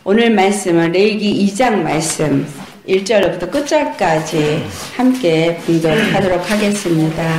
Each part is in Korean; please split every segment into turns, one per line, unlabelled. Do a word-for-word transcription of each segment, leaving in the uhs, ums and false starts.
오늘 말씀은 레위기 이 장 말씀 일 절부터 끝절까지 함께 봉독하도록 하겠습니다.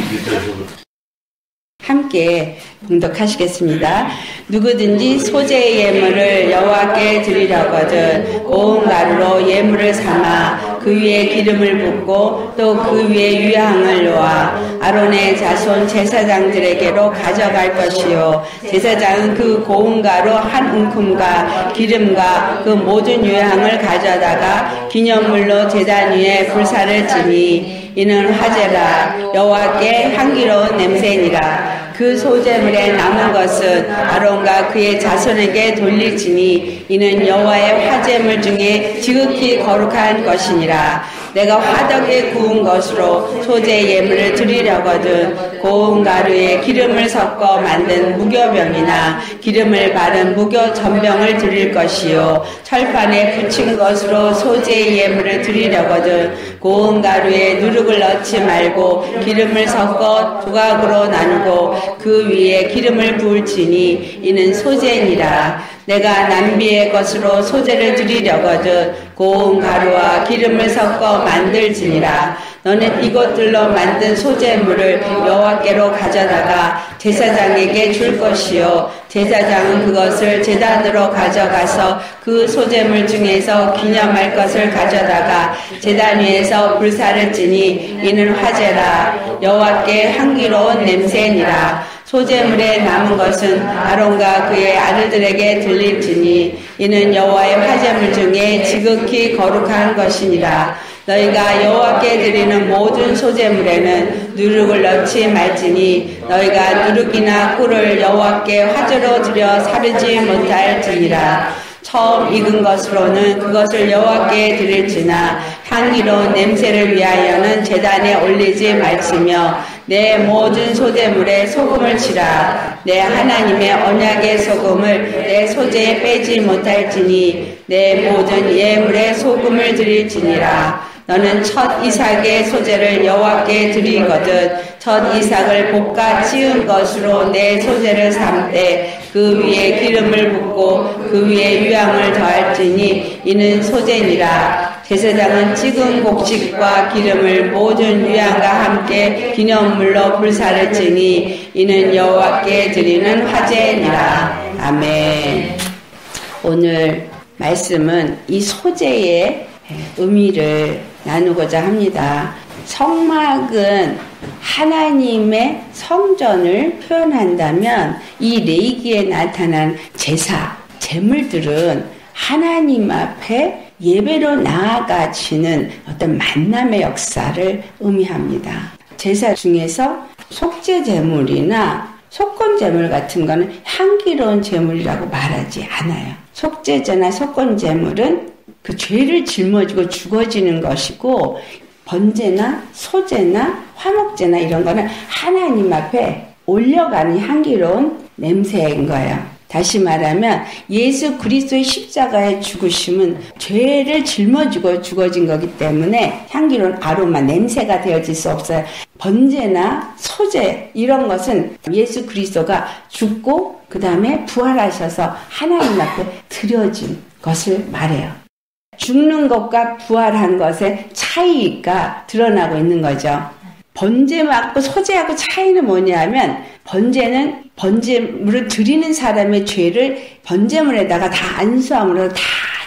함께 봉독하시겠습니다. 누구든지 소재의 예물을 여호와께 드리려거든 고운 가루로 예물을 삼아 그 위에 기름을 붓고 또 그 위에 유향을 놓아 아론의 자손 제사장들에게로 가져갈 것이요 제사장은 그 고운 가루 한 움큼과 기름과 그 모든 유향을 가져다가 기념물로 제단 위에 불사를 지니 이는 화제라 여호와께 향기로운 냄새니라. 그 소재물에 남은 것은 아론과 그의 자손에게 돌릴지니 이는 여호와의 화제물 중에 지극히 거룩한 것이니라. 내가 화덕에 구운 것으로 소재 예물을 드리려거든 고운 가루에 기름을 섞어 만든 무교병이나 기름을 바른 무교 전병을 드릴 것이요 철판에 붙인 것으로 소재 예물을 드리려거든 고운 가루에 누룩을 넣지 말고 기름을 섞어 조각으로 나누고 그 위에 기름을 부을지니 이는 소재니라. 내가 남비의 것으로 소재를 드리려거든 고운 가루와 기름을 섞어 만들지니라. 너는 이것들로 만든 소재물을 여호와께로 가져다가 제사장에게 줄 것이요 제사장은 그것을 제단으로 가져가서 그 소재물 중에서 기념할 것을 가져다가 제단 위에서 불사를 지니 이는 화제라 여호와께 향기로운 냄새니라. 소재물에 남은 것은 아론과 그의 아들들에게 들릴지니 이는 여호와의 화제물 중에 지극히 거룩한 것이니라. 너희가 여호와께 드리는 모든 소재물에는 누룩을 넣지 말지니 너희가 누룩이나 꿀을 여호와께 화제로 드려 사르지 못할지니라. 처음 익은 것으로는 그것을 여호와께 드릴지나 향기로운 냄새를 위하여는 제단에 올리지 말지며 내 모든 소재물에 소금을 치라. 내 하나님의 언약의 소금을 내 소재에 빼지 못할지니 내 모든 예물에 소금을 드릴지니라. 너는 첫 이삭의 소재를 여호와께 드리거든 첫 이삭을 볶아 찌은 것으로 내 소재를 삼되 그 위에 기름을 붓고 그 위에 유향을 더할지니 이는 소재니라. 제사장은 찍은 곡식과 기름을 모든 유향과 함께 기념물로 불사를 지니 이는 여호와께 드리는 화제니라. 아멘. 오늘 말씀은 이 소재의 의미를 나누고자 합니다. 성막은 하나님의 성전을 표현한다면 이 레위기에 나타난 제사, 제물들은 하나님 앞에 예배로 나아가지는 어떤 만남의 역사를 의미합니다. 제사 중에서 속죄 제물이나 속건 제물 같은 거는 향기로운 제물이라고 말하지 않아요. 속죄제나 속건 제물은 그 죄를 짊어지고 죽어지는 것이고 번제나 소제나 화목제나 이런 거는 하나님 앞에 올려가는 향기로운 냄새인 거예요. 다시 말하면 예수 그리스도의 십자가의 죽으심은 죄를 짊어지고 죽어진 거기 때문에 향기로운 아로마, 냄새가 되어질 수 없어요. 번제나 소제 이런 것은 예수 그리스도가 죽고 그 다음에 부활하셔서 하나님 앞에 드려진 것을 말해요. 죽는 것과 부활한 것의 차이가 드러나고 있는 거죠. 번제하고 소제하고 차이는 뭐냐면 번제는 번제물을 드리는 사람의 죄를 번제물에다가 다 안수함으로 다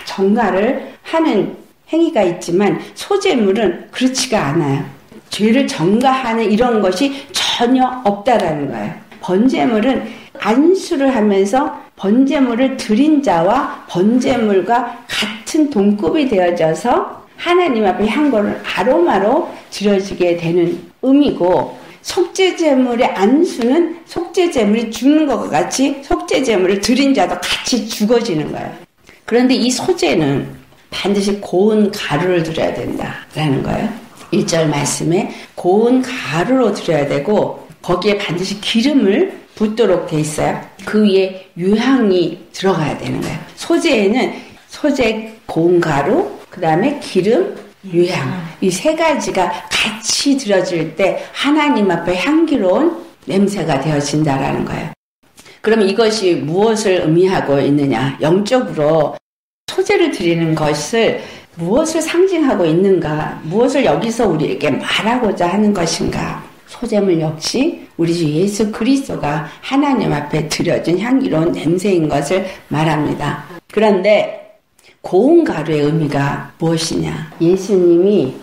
정가를 하는 행위가 있지만 소제물은 그렇지가 않아요. 죄를 정가하는 이런 것이 전혀 없다라는 거예요. 번제물은 안수를 하면서 번제물을 드린 자와 번제물과 같은 동급이 되어져서 하나님 앞에 향고를 아로마로 드려지게 되는 의미고 속죄제물의 안수는 속죄제물이 죽는 것과 같이 속죄제물을 드린 자도 같이 죽어지는 거예요. 그런데 이 소제는 반드시 고운 가루를 드려야 된다라는 거예요. 일 절 말씀에 고운 가루로 드려야 되고 거기에 반드시 기름을 붓도록 돼 있어요. 그 위에 유향이 들어가야 되는 거예요. 소재에는 소재 고운 가루, 그 다음에 기름, 유향 이 세 가지가 같이 들어질 때 하나님 앞에 향기로운 냄새가 되어진다라는 거예요. 그럼 이것이 무엇을 의미하고 있느냐? 영적으로 소재를 드리는 것을 무엇을 상징하고 있는가? 무엇을 여기서 우리에게 말하고자 하는 것인가? 소재물 역시 우리 주 예수 그리스도가 하나님 앞에 드려진 향기로운 냄새인 것을 말합니다. 그런데 고운 가루의 의미가 무엇이냐? 예수님이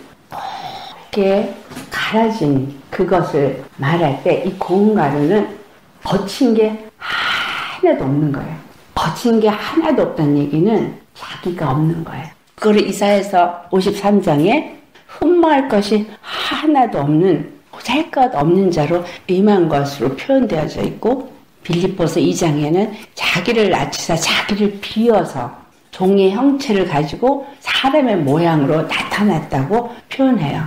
곱게 갈아진 그것을 말할 때 이 고운 가루는 거친 게 하나도 없는 거예요. 거친 게 하나도 없다는 얘기는 자기가 없는 거예요. 그걸 이사야서 오십삼 장에 흠모할 것이 하나도 없는 살 것 없는 자로 임한 것으로 표현되어져 있고, 빌립보서 이 장에는 자기를 낮추사 자기를 비워서 종의 형체를 가지고 사람의 모양으로 나타났다고 표현해요.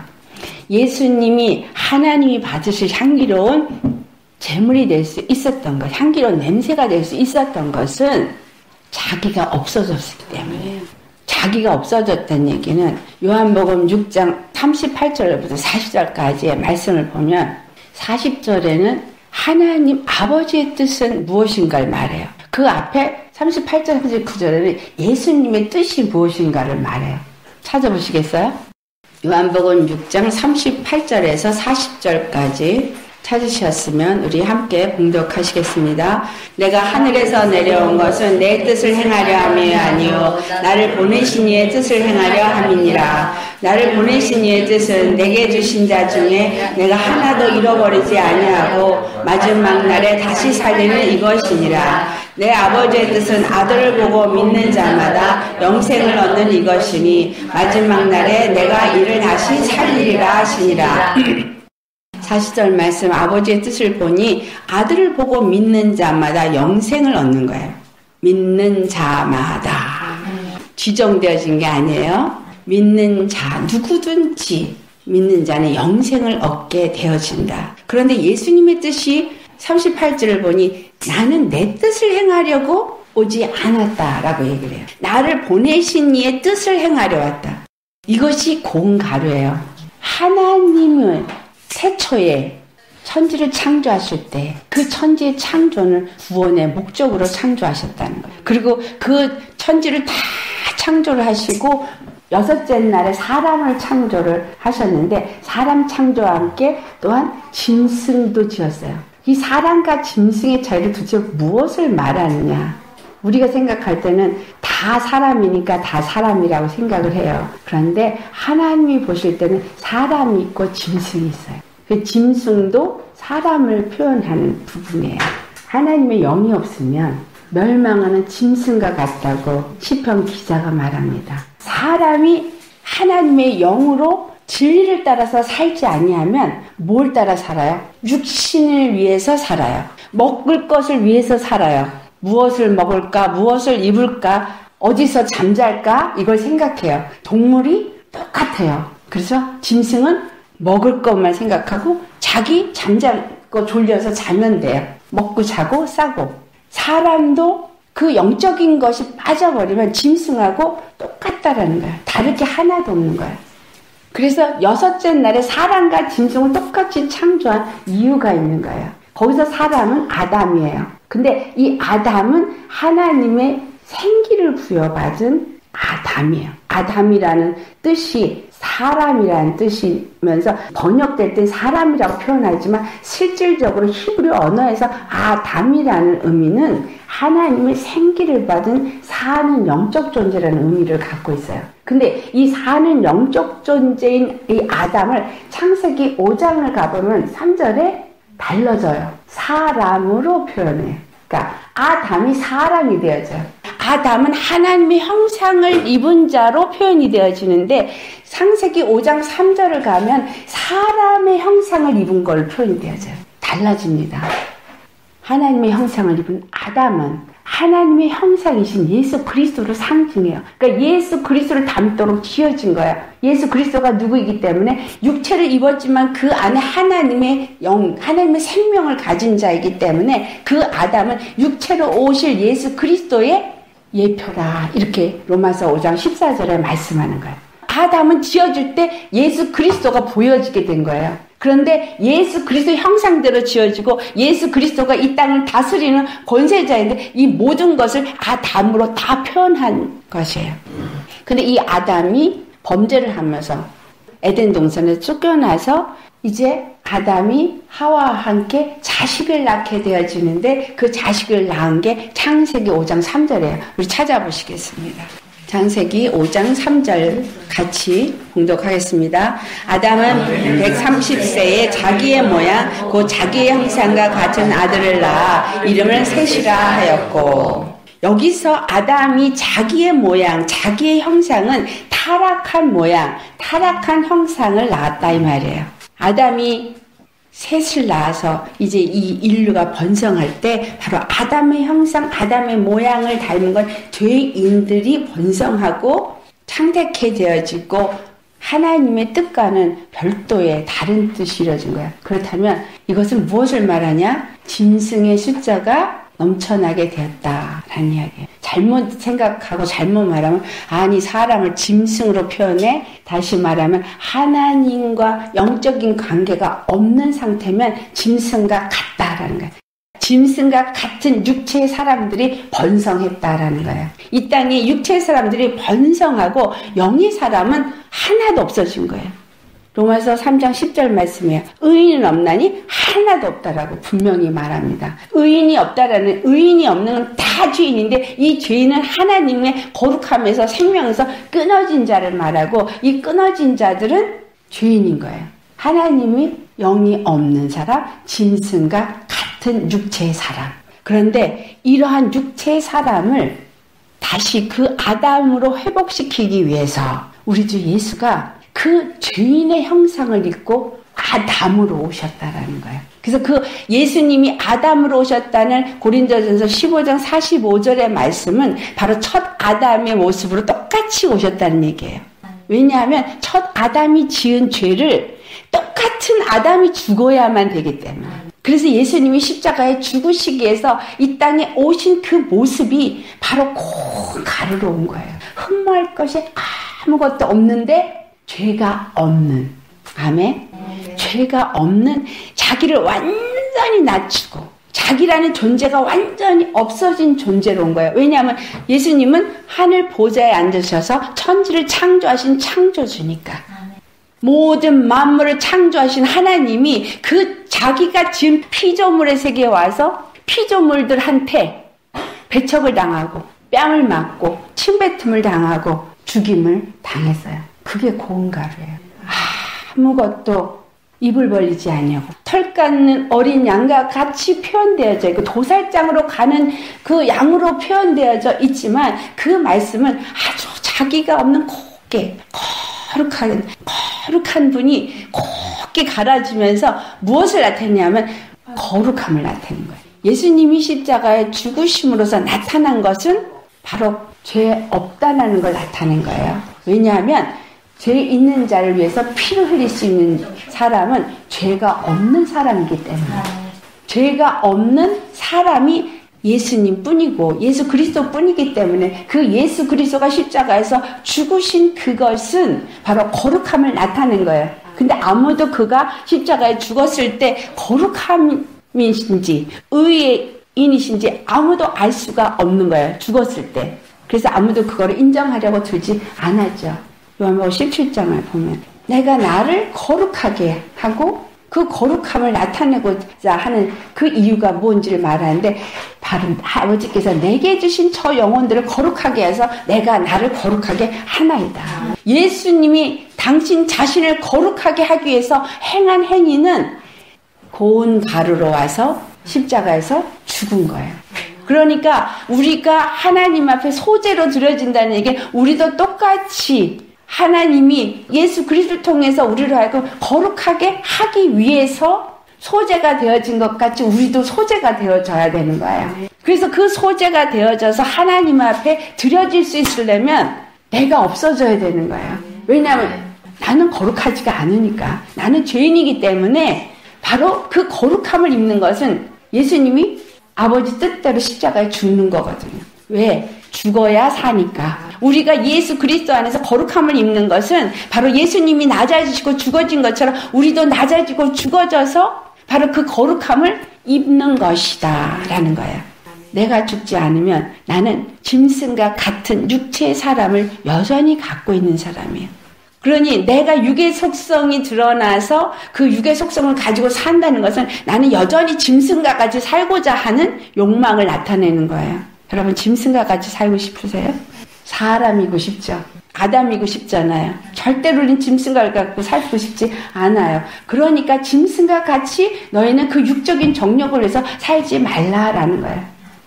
예수님이 하나님이 받으실 향기로운 제물이 될 수 있었던 것, 향기로운 냄새가 될 수 있었던 것은 자기가 없어졌기 때문이에요. 자기가 없어졌다는 얘기는 요한복음 육 장 삼십팔 절부터 사십 절까지의 말씀을 보면, 사십 절에는 하나님 아버지의 뜻은 무엇인가를 말해요. 그 앞에 삼십팔 절 삼십구 절에는 예수님의 뜻이 무엇인가를 말해요. 찾아보시겠어요? 요한복음 육 장 삼십팔 절에서 사십 절까지 찾으셨으면 우리 함께 봉독하시겠습니다. 내가 하늘에서 내려온 것은 내 뜻을 행하려 함이 아니요 나를 보내신 이의 뜻을 행하려 함이니라. 나를 보내신 이의 뜻은 내게 주신 자 중에 내가 하나도 잃어버리지 아니하고 마지막 날에 다시 살리는 이것이니라. 내 아버지의 뜻은 아들을 보고 믿는 자마다 영생을 얻는 이것이니 마지막 날에 내가 이를 다시 살리리라 하시니라. 사십 절 말씀, 아버지의 뜻을 보니 아들을 보고 믿는 자마다 영생을 얻는 거예요. 믿는 자마다. 지정되어진 게 아니에요. 믿는 자, 누구든지 믿는 자는 영생을 얻게 되어진다. 그런데 예수님의 뜻이 삼십팔 절을 보니 나는 내 뜻을 행하려고 오지 않았다라고 얘기를 해요. 나를 보내신 이의 뜻을 행하려 왔다. 이것이 고운 가루예요. 하나님은 태초에 천지를 창조하실 때 그 천지의 창조는 구원의 목적으로 창조하셨다는 거예요. 그리고 그 천지를 다 창조를 하시고 여섯째 날에 사람을 창조를 하셨는데, 사람 창조와 함께 또한 짐승도 지었어요. 이 사람과 짐승의 차이를 도대체 무엇을 말하느냐? 우리가 생각할 때는 다 사람이니까 다 사람이라고 생각을 해요. 그런데 하나님이 보실 때는 사람이 있고 짐승이 있어요. 그 짐승도 사람을 표현하는 부분이에요. 하나님의 영이 없으면 멸망하는 짐승과 같다고 시편 기자가 말합니다. 사람이 하나님의 영으로 진리를 따라서 살지 아니하면 뭘 따라 살아요? 육신을 위해서 살아요. 먹을 것을 위해서 살아요. 무엇을 먹을까? 무엇을 입을까? 어디서 잠잘까? 이걸 생각해요. 동물이 똑같아요. 그래서 짐승은 먹을 것만 생각하고 자기 잠자고 졸려서 자면 돼요. 먹고 자고 싸고. 사람도 그 영적인 것이 빠져버리면 짐승하고 똑같다라는 거예요. 다를 게 하나도 없는 거예요. 그래서 여섯째 날에 사람과 짐승을 똑같이 창조한 이유가 있는 거예요. 거기서 사람은 아담이에요. 근데 이 아담은 하나님의 생기를 부여받은 아담이에요. 아담이라는 뜻이 사람이라는 뜻이면서 번역될 땐 사람이라고 표현하지만 실질적으로 히브리 언어에서 아담이라는 의미는 하나님의 생기를 받은 사는 영적 존재라는 의미를 갖고 있어요. 근데 이 사는 영적 존재인 이 아담을 창세기 오 장을 가보면 삼 절에 달라져요. 사람으로 표현해요. 그러니까 아담이 사람이 되어져요. 아담은 하나님의 형상을 입은 자로 표현이 되어지는데 창세기 오 장 삼 절을 가면 사람의 형상을 입은 걸로 표현이 되어져요. 달라집니다. 하나님의 형상을 입은 아담은 하나님의 형상이신 예수 그리스도를 상징해요. 그러니까 예수 그리스도를 닮도록 지어진 거예요. 예수 그리스도가 누구이기 때문에 육체를 입었지만 그 안에 하나님의 영, 하나님의 생명을 가진 자이기 때문에 그 아담은 육체로 오실 예수 그리스도의 예표다. 이렇게 로마서 오 장 십사 절에 말씀하는 거예요. 아담은 지어질 때 예수 그리스도가 보여지게 된 거예요. 그런데 예수 그리스도 형상대로 지어지고 예수 그리스도가 이 땅을 다스리는 권세자인데 이 모든 것을 아담으로 다 표현한 것이에요. 근데 이 아담이 범죄를 하면서 에덴 동산에 쫓겨나서 이제 아담이 하와와 함께 자식을 낳게 되어지는데 그 자식을 낳은 게 창세기 오 장 삼 절이에요. 우리 찾아보시겠습니다. 창세기 오 장 삼 절 같이 봉독하겠습니다. 아담은 백삼십 세에 자기의 모양 곧 자기의 형상과 같은 아들을 낳아 이름을 셋이라 하였고, 여기서 아담이 자기의 모양, 자기의 형상은 타락한 모양, 타락한 형상을 낳았다 이 말이에요. 아담이 셋을 낳아서 이제 이 인류가 번성할 때 바로 아담의 형상, 아담의 모양을 닮은 건 죄인들이 번성하고 창대케 되어지고 하나님의 뜻과는 별도의 다른 뜻이 이루어진 거야. 그렇다면 이것은 무엇을 말하냐? 짐승의 숫자가 넘쳐나게 되었다라는 이야기예요. 잘못 생각하고 잘못 말하면 아니 사람을 짐승으로 표현해? 다시 말하면 하나님과 영적인 관계가 없는 상태면 짐승과 같다라는 거예요. 짐승과 같은 육체의 사람들이 번성했다라는 거예요. 이 땅에 육체의 사람들이 번성하고 영의 사람은 하나도 없어진 거예요. 로마서 삼 장 십 절 말씀이에요. 의인은 없나니 하나도 없다라고 분명히 말합니다. 의인이 없다라는, 의인이 없는 건 다 죄인인데 이 죄인은 하나님의 거룩함에서 생명에서 끊어진 자를 말하고 이 끊어진 자들은 죄인인 거예요. 하나님이 영이 없는 사람, 짐승과 같은 육체의 사람. 그런데 이러한 육체의 사람을 다시 그 아담으로 회복시키기 위해서 우리 주 예수가 그 죄인의 형상을 입고 아담으로 오셨다라는 거예요. 그래서 그 예수님이 아담으로 오셨다는 고린도전서 십오 장 사십오 절의 말씀은 바로 첫 아담의 모습으로 똑같이 오셨다는 얘기예요. 왜냐하면 첫 아담이 지은 죄를 똑같은 아담이 죽어야만 되기 때문에. 그래서 예수님이 십자가에 죽으시기 위해서 이 땅에 오신 그 모습이 바로 고 가루로 온 거예요. 흠모할 것이 아무것도 없는데 죄가 없는, 아멘? 네. 죄가 없는 자기를 완전히 낮추고 자기라는 존재가 완전히 없어진 존재로 온 거예요. 왜냐하면 예수님은 하늘 보좌에 앉으셔서 천지를 창조하신 창조주니까. 모든 만물을 창조하신 하나님이 그 자기가 지은 피조물의 세계에 와서 피조물들한테 배척을 당하고 뺨을 맞고 침뱉음을 당하고 죽임을 당했어요. 그게 고운 가루예요. 아무것도 입을 벌리지 아니하고 털 깎는 어린 양과 같이 표현되어져 있고 도살장으로 가는 그 양으로 표현되어져 있지만 그 말씀은 아주 자기가 없는 곱게 거룩한 거룩한 분이 곱게 갈아지면서 무엇을 나타내냐면 거룩함을 나타내는 거예요. 예수님이 십자가에 죽으심으로써 나타난 것은 바로 죄 없다라는 걸 나타낸 거예요. 왜냐하면 죄 있는 자를 위해서 피를 흘릴 수 있는 사람은 죄가 없는 사람이기 때문에 죄가 없는 사람이 예수님 뿐이고 예수 그리스도 뿐이기 때문에 그 예수 그리스도가 십자가에서 죽으신 그것은 바로 거룩함을 나타낸 거예요. 근데 아무도 그가 십자가에 죽었을 때 거룩함이신지 의인이신지 아무도 알 수가 없는 거예요. 죽었을 때. 그래서 아무도 그거를 인정하려고 들지 않았죠. 요한복음 십칠 장을 보면 내가 나를 거룩하게 하고 그 거룩함을 나타내고자 하는 그 이유가 뭔지를 말하는데 바로 아버지께서 내게 주신 저 영혼들을 거룩하게 해서 내가 나를 거룩하게 하나이다. 예수님이 당신 자신을 거룩하게 하기 위해서 행한 행위는 고운 가루로 와서 십자가에서 죽은 거예요. 그러니까 우리가 하나님 앞에 소재로 드려진다는 얘기는 우리도 똑같이 하나님이 예수 그리스도를 통해서 우리를 하여금 거룩하게 하기 위해서 소재가 되어진 것 같이 우리도 소재가 되어져야 되는 거예요. 그래서 그 소재가 되어져서 하나님 앞에 드려질 수 있으려면 내가 없어져야 되는 거예요. 왜냐하면 나는 거룩하지가 않으니까. 나는 죄인이기 때문에 바로 그 거룩함을 입는 것은 예수님이 아버지 뜻대로 십자가에 죽는 거거든요. 왜? 죽어야 사니까. 우리가 예수 그리스도 안에서 거룩함을 입는 것은 바로 예수님이 낮아지시고 죽어진 것처럼 우리도 낮아지고 죽어져서 바로 그 거룩함을 입는 것이다 라는 거예요. 내가 죽지 않으면 나는 짐승과 같은 육체의 사람을 여전히 갖고 있는 사람이에요. 그러니 내가 육의 속성이 드러나서 그 육의 속성을 가지고 산다는 것은 나는 여전히 짐승과 같이 살고자 하는 욕망을 나타내는 거예요. 여러분 짐승과 같이 살고 싶으세요? 사람이고 싶죠. 아담이고 싶잖아요. 절대로 우린 짐승과 갖고 살고 싶지 않아요. 그러니까 짐승과 같이 너희는 그 육적인 정욕을 위해서 살지 말라라는 거예요.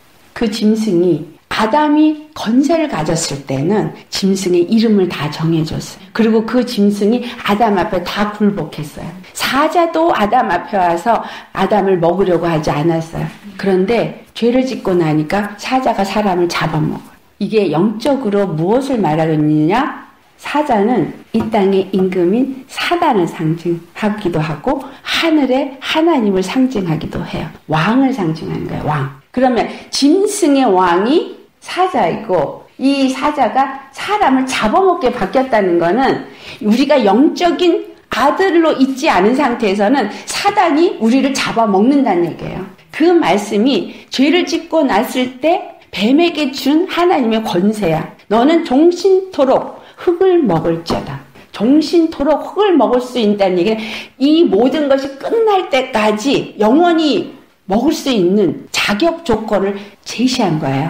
그 짐승이 아담이 권세를 가졌을 때는 짐승의 이름을 다 정해줬어요. 그리고 그 짐승이 아담 앞에 다 굴복했어요. 사자도 아담 앞에 와서 아담을 먹으려고 하지 않았어요. 그런데 죄를 짓고 나니까 사자가 사람을 잡아먹어요. 이게 영적으로 무엇을 말하고 있느냐? 사자는 이 땅의 임금인 사단을 상징하기도 하고 하늘의 하나님을 상징하기도 해요. 왕을 상징하는 거예요. 왕. 그러면 짐승의 왕이 사자이고 이 사자가 사람을 잡아먹게 바뀌었다는 거는 우리가 영적인 아들로 있지 않은 상태에서는 사단이 우리를 잡아먹는다는 얘기예요. 그 말씀이 죄를 짓고 났을 때 뱀에게 준 하나님의 권세야. 너는 종신토록 흙을 먹을지어다. 종신토록 흙을 먹을 수 있다는 얘기는 이 모든 것이 끝날 때까지 영원히 먹을 수 있는 자격 조건을 제시한 거예요.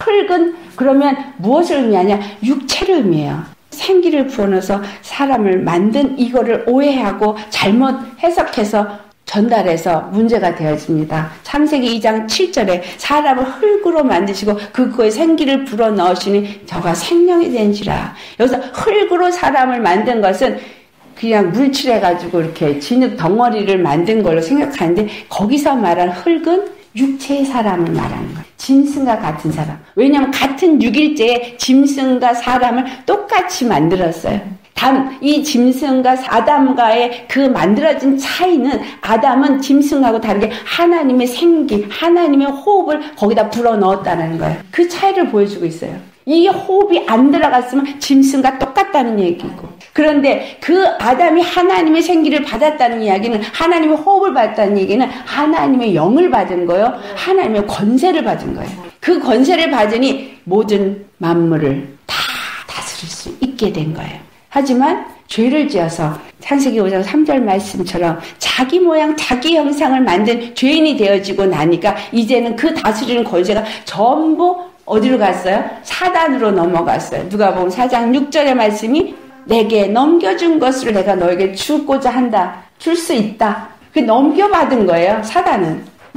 흙은 그러면 무엇을 의미하냐? 육체를 의미해요. 생기를 불어넣어서 사람을 만든 이거를 오해하고 잘못 해석해서 전달해서 문제가 되어집니다. 창세기 이 장 칠 절에 사람을 흙으로 만드시고 그거에 생기를 불어넣으시니 저가 생명이 된지라. 여기서 흙으로 사람을 만든 것은 그냥 물칠해가지고 이렇게 진흙 덩어리를 만든 걸로 생각하는데 거기서 말한 흙은 육체의 사람을 말하는 거예요. 짐승과 같은 사람. 왜냐하면 같은 육일째에 짐승과 사람을 똑같이 만들었어요. 단, 이 짐승과 아담과의 그 만들어진 차이는 아담은 짐승하고 다르게 하나님의 생기, 하나님의 호흡을 거기다 불어넣었다는 거예요. 그 차이를 보여주고 있어요. 이 호흡이 안 들어갔으면 짐승과 똑같다는 얘기고. 그런데 그 아담이 하나님의 생기를 받았다는 이야기는 하나님의 호흡을 받았다는 얘기는 하나님의 영을 받은 거예요. 하나님의 권세를 받은 거예요. 그 권세를 받으니 모든 만물을 다 다스릴 수 있게 된 거예요. 하지만 죄를 지어서 창세기 오 장 삼 절 말씀처럼 자기 모양 자기 형상을 만든 죄인이 되어지고 나니까 이제는 그 다스리는 권세가 전부 어디로 갔어요? 사단으로 넘어갔어요. 누가 보면 사 장 육 절의 말씀이 내게 넘겨준 것을 내가 너에게 주고자 한다. 줄 수 있다. 그 넘겨받은 거예요. 사단은.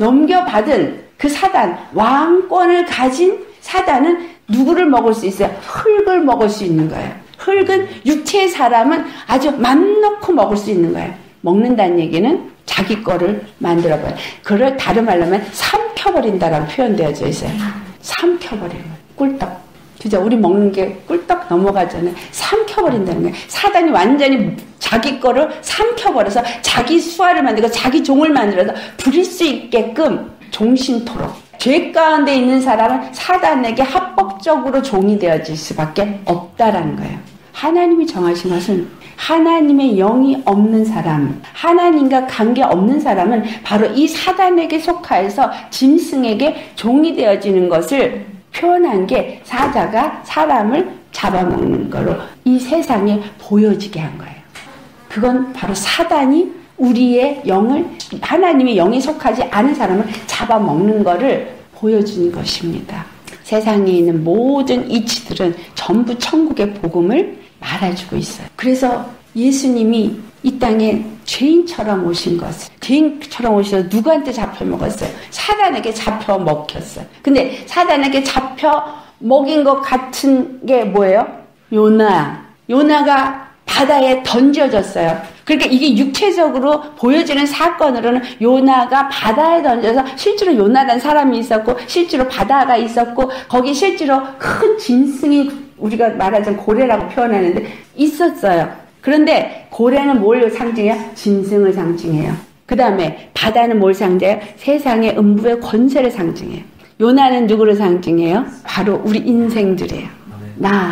넘겨받은 그 사단, 왕권을 가진 사단은 누구를 먹을 수 있어요? 흙을 먹을 수 있는 거예요. 흙은 육체의 사람은 아주 맘 놓고 먹을 수 있는 거예요. 먹는다는 얘기는 자기 거를 만들어버려요. 그걸 다른 말로 하면 삼켜버린다라고 표현되어져 있어요. 삼켜버리는 거예요. 꿀떡. 그죠? 우리 먹는 게 꿀떡 넘어가잖아요. 삼켜버린다는 거예요. 사단이 완전히 자기 거를 삼켜버려서 자기 수하를 만들고 자기 종을 만들어서 부릴 수 있게끔 종신토록. 죄 가운데 있는 사람은 사단에게 합법적으로 종이 되어질 수밖에 없다라는 거예요. 하나님이 정하신 것은 하나님의 영이 없는 사람, 하나님과 관계 없는 사람은 바로 이 사단에게 속하여서 짐승에게 종이 되어지는 것을 표현한 게 사자가 사람을 잡아먹는 거로 이 세상에 보여지게 한 거예요. 그건 바로 사단이 우리의 영을, 하나님의 영에 속하지 않은 사람을 잡아먹는 거를 보여주는 것입니다. 세상에 있는 모든 이치들은 전부 천국의 복음을 말해주고 있어요. 그래서 예수님이 이 땅에 죄인처럼 오신 것을, 죄인처럼 오셔서 누구한테 잡혀 먹었어요? 사단에게 잡혀 먹혔어요. 근데 사단에게 잡혀 먹인 것 같은 게 뭐예요? 요나. 요나가 바다에 던져졌어요. 그러니까 이게 육체적으로 보여지는 사건으로는 요나가 바다에 던져서 실제로 요나라는 사람이 있었고 실제로 바다가 있었고 거기 실제로 큰 짐승이 우리가 말하자면 고래라고 표현하는데 있었어요. 그런데 고래는 뭘 상징해요? 짐승을 상징해요. 그 다음에 바다는 뭘 상징해요? 세상의 음부의 권세를 상징해요. 요나는 누구를 상징해요? 바로 우리 인생들이에요. 나,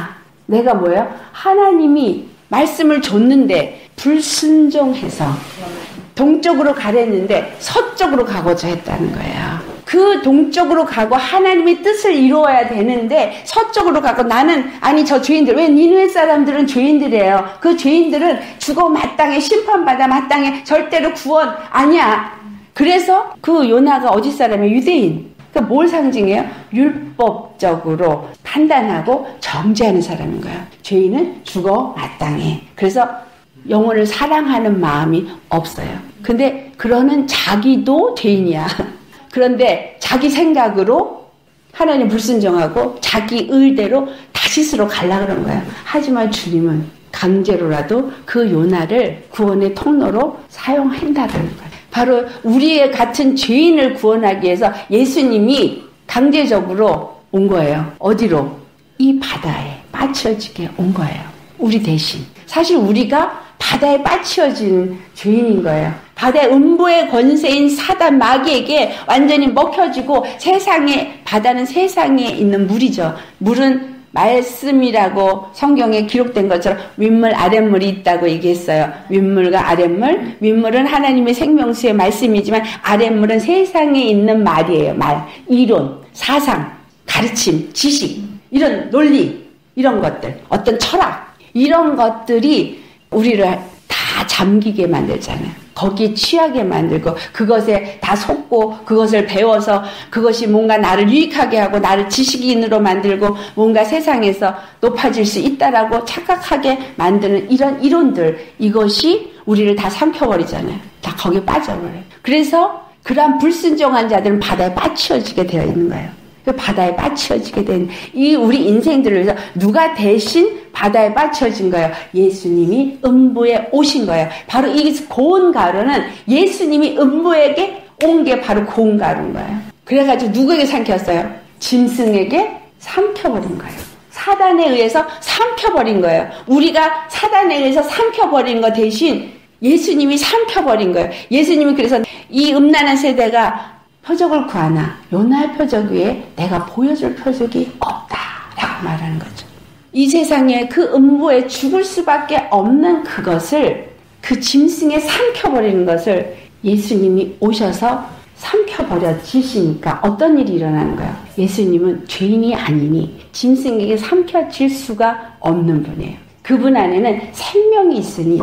내가 뭐예요? 하나님이 말씀을 줬는데 불순종해서 동쪽으로 가랬는데 서쪽으로 가고자 했다는 거예요. 그 동쪽으로 가고 하나님의 뜻을 이루어야 되는데 서쪽으로 가고 나는 아니 저 죄인들 왜 니느웨 사람들은 죄인들이에요. 그 죄인들은 죽어 마땅해 심판받아 마땅해 절대로 구원 아니야. 그래서 그 요나가 어디 사람이에요? 유대인. 그러니까 뭘 상징해요? 율법적으로 판단하고 정죄하는 사람인 거예요. 죄인은 죽어 마땅해. 그래서 영혼을 사랑하는 마음이 없어요. 근데 그러는 자기도 죄인이야. 그런데 자기 생각으로 하나님 불순종하고 자기 의대로 다시스로 가려고 그런 거예요. 하지만 주님은 강제로라도 그 요나를 구원의 통로로 사용한다는 거예요. 바로 우리의 같은 죄인을 구원하기 위해서 예수님이 강제적으로 온 거예요. 어디로? 이 바다에 빠치어지게 온 거예요. 우리 대신. 사실 우리가 바다에 빠치어진 죄인인 거예요. 바다의 음부의 권세인 사단 마귀에게 완전히 먹혀지고 세상에, 바다는 세상에 있는 물이죠. 물은 말씀이라고 성경에 기록된 것처럼 윗물 아랫물이 있다고 얘기했어요. 윗물과 아랫물. 윗물은 하나님의 생명수의 말씀이지만 아랫물은 세상에 있는 말이에요. 말, 이론, 사상, 가르침, 지식, 이런 논리, 이런 것들, 어떤 철학, 이런 것들이 우리를 다 잠기게 만들잖아요. 거기에 취하게 만들고 그것에 다 속고 그것을 배워서 그것이 뭔가 나를 유익하게 하고 나를 지식인으로 만들고 뭔가 세상에서 높아질 수 있다라고 착각하게 만드는 이런 이론들, 이것이 우리를 다 삼켜버리잖아요. 다 거기에 빠져버려요. 그래서 그러한 불순종한 자들은 바다에 빠치어지게 되어 있는 거예요. 그 바다에 빠치어지게 된 이 우리 인생들을 위해서 누가 대신 바다에 빠치어진 거예요? 예수님이 음부에 오신 거예요. 바로 이 고운 가루는 예수님이 음부에게 온 게 바로 고운 가루인 거예요. 그래가지고 누구에게 삼켰어요? 짐승에게 삼켜버린 거예요. 사단에 의해서 삼켜버린 거예요. 우리가 사단에 의해서 삼켜버린 거 대신 예수님이 삼켜버린 거예요. 예수님이 그래서 이 음란한 세대가 표적을 구하나 요나의 표적 위에 내가 보여줄 표적이 없다라고 말하는 거죠. 이 세상에 그 음부에 죽을 수밖에 없는 그것을, 그 짐승에 삼켜버리는 것을 예수님이 오셔서 삼켜버려지시니까 어떤 일이 일어나는 거예요? 예수님은 죄인이 아니니 짐승에게 삼켜질 수가 없는 분이에요. 그분 안에는 생명이 있으니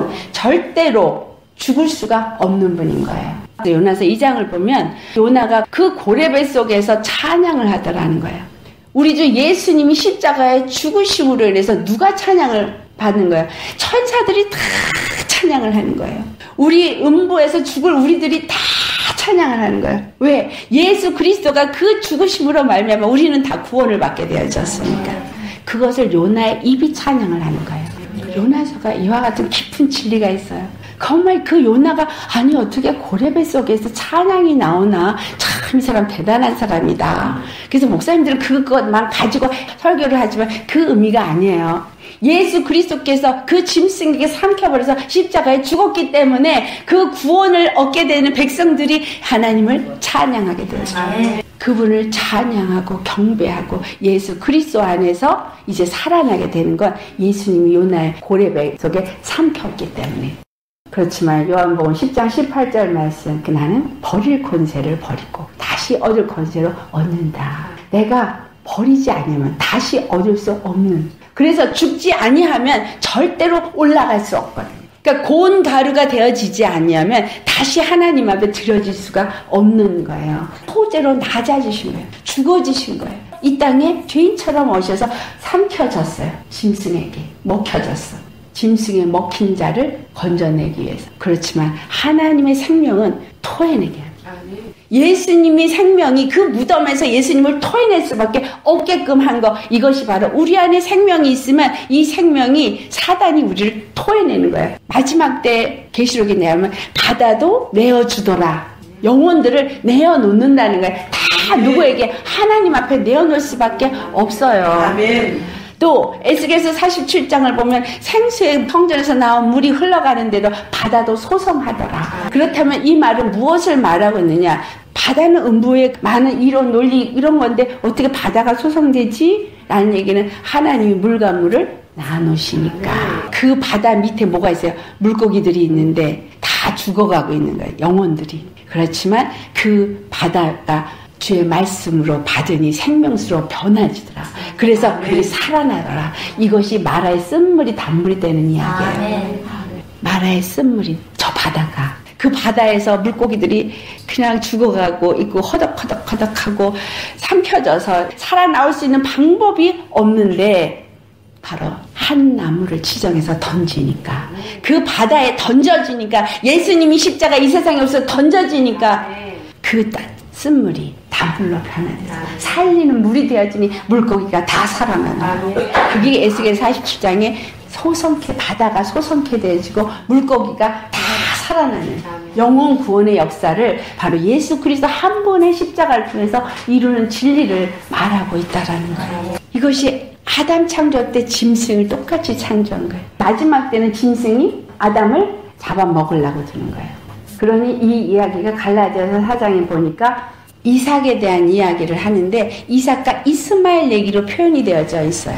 절대로 죽을 수가 없는 분인 거예요. 요나서 이 장을 보면 요나가 그 고레벨 속에서 찬양을 하더라는 거예요. 우리 주 예수님이 십자가의 죽으심으로 인해서 누가 찬양을 받는 거예요? 천사들이 다 찬양을 하는 거예요. 우리 음부에서 죽을 우리들이 다 찬양을 하는 거예요. 왜? 예수 그리스도가 그 죽으심으로 말미암아 우리는 다 구원을 받게 되어졌으니까. 그것을 요나의 입이 찬양을 하는 거예요. 요나서가 이와 같은 깊은 진리가 있어요. 정말 그 요나가 아니 어떻게 고레벨 속에서 찬양이 나오나, 참 이 사람 대단한 사람이다. 그래서 목사님들은 그것만 가지고 설교를 하지만 그 의미가 아니에요. 예수 그리스도께서 그 짐승에게 삼켜버려서 십자가에 죽었기 때문에 그 구원을 얻게 되는 백성들이 하나님을 찬양하게 되었어요. 그분을 찬양하고 경배하고 예수 그리스도 안에서 이제 살아나게 되는 건 예수님이 요나의 고레벨 속에 삼켰기 때문에. 그렇지만 요한복음 십 장 십팔 절 말씀, 그 나는 버릴 권세를 버리고 다시 얻을 권세를 얻는다. 내가 버리지 않으면 다시 얻을 수 없는, 그래서 죽지 아니하면 절대로 올라갈 수 없거든요. 그러니까 고운 가루가 되어지지 아니하면 다시 하나님 앞에 드려질 수가 없는 거예요. 토제로 낮아지신 거예요. 죽어지신 거예요. 이 땅에 죄인처럼 오셔서 삼켜졌어요. 짐승에게 먹혀졌어. 짐승에 먹힌 자를 건져내기 위해서. 그렇지만 하나님의 생명은 토해내게 합니다. 예수님의 생명이 그 무덤에서 예수님을 토해낼 수밖에 없게끔 한 거, 이것이 바로 우리 안에 생명이 있으면 이 생명이 사단이 우리를 토해내는 거예요. 마지막 때 계시록에 내면 바다도 내어주더라. 영혼들을 내어놓는다는 거예요. 다 누구에게? 하나님 앞에 내어놓을 수밖에 없어요. 아멘. 또 에스겔서 사십칠 장을 보면 생수의 성전에서 나온 물이 흘러가는데도 바다도 소성하더라. 그렇다면 이 말은 무엇을 말하고 있느냐? 바다는 음부에 많은 이론, 논리 이런 건데 어떻게 바다가 소성되지? 라는 얘기는 하나님이 물과 물을 나누시니까. 그 바다 밑에 뭐가 있어요? 물고기들이 있는데 다 죽어가고 있는 거예요. 영혼들이. 그렇지만 그 바다가 주의 말씀으로 받으니 생명수로 변화지더라. 그래서 그들이 살아나더라. 이것이 마라의 쓴물이 단물이 되는 이야기예요. 마라의 쓴물이 저 바다가. 그 바다에서 물고기들이 그냥 죽어가고 있고 허덕허덕허덕하고 삼켜져서 살아나올 수 있는 방법이 없는데 바로 한 나무를 지정해서 던지니까 그 바다에 던져지니까 예수님이 십자가 이 세상에 없어서 던져지니까 그 쓴물이 단물로 변화돼서 살리는 물이 되어지니 물고기가 다 살아나는 그게 에스겔 사십칠 장에 소성케 바다가 소성케 되어지고 물고기가 다 살아나는 영혼 구원의 역사를 바로 예수 그리스도 한 분의 십자가를 통해서 이루는 진리를 말하고 있다라는 거예요. 이것이 아담 창조 때 짐승을 똑같이 창조한 거예요. 마지막 때는 짐승이 아담을 잡아먹으려고 드는 거예요. 그러니 이 이야기가 갈라디아서 사 장에 보니까 이삭에 대한 이야기를 하는데 이삭과 이스마엘 얘기로 표현이 되어져 있어요.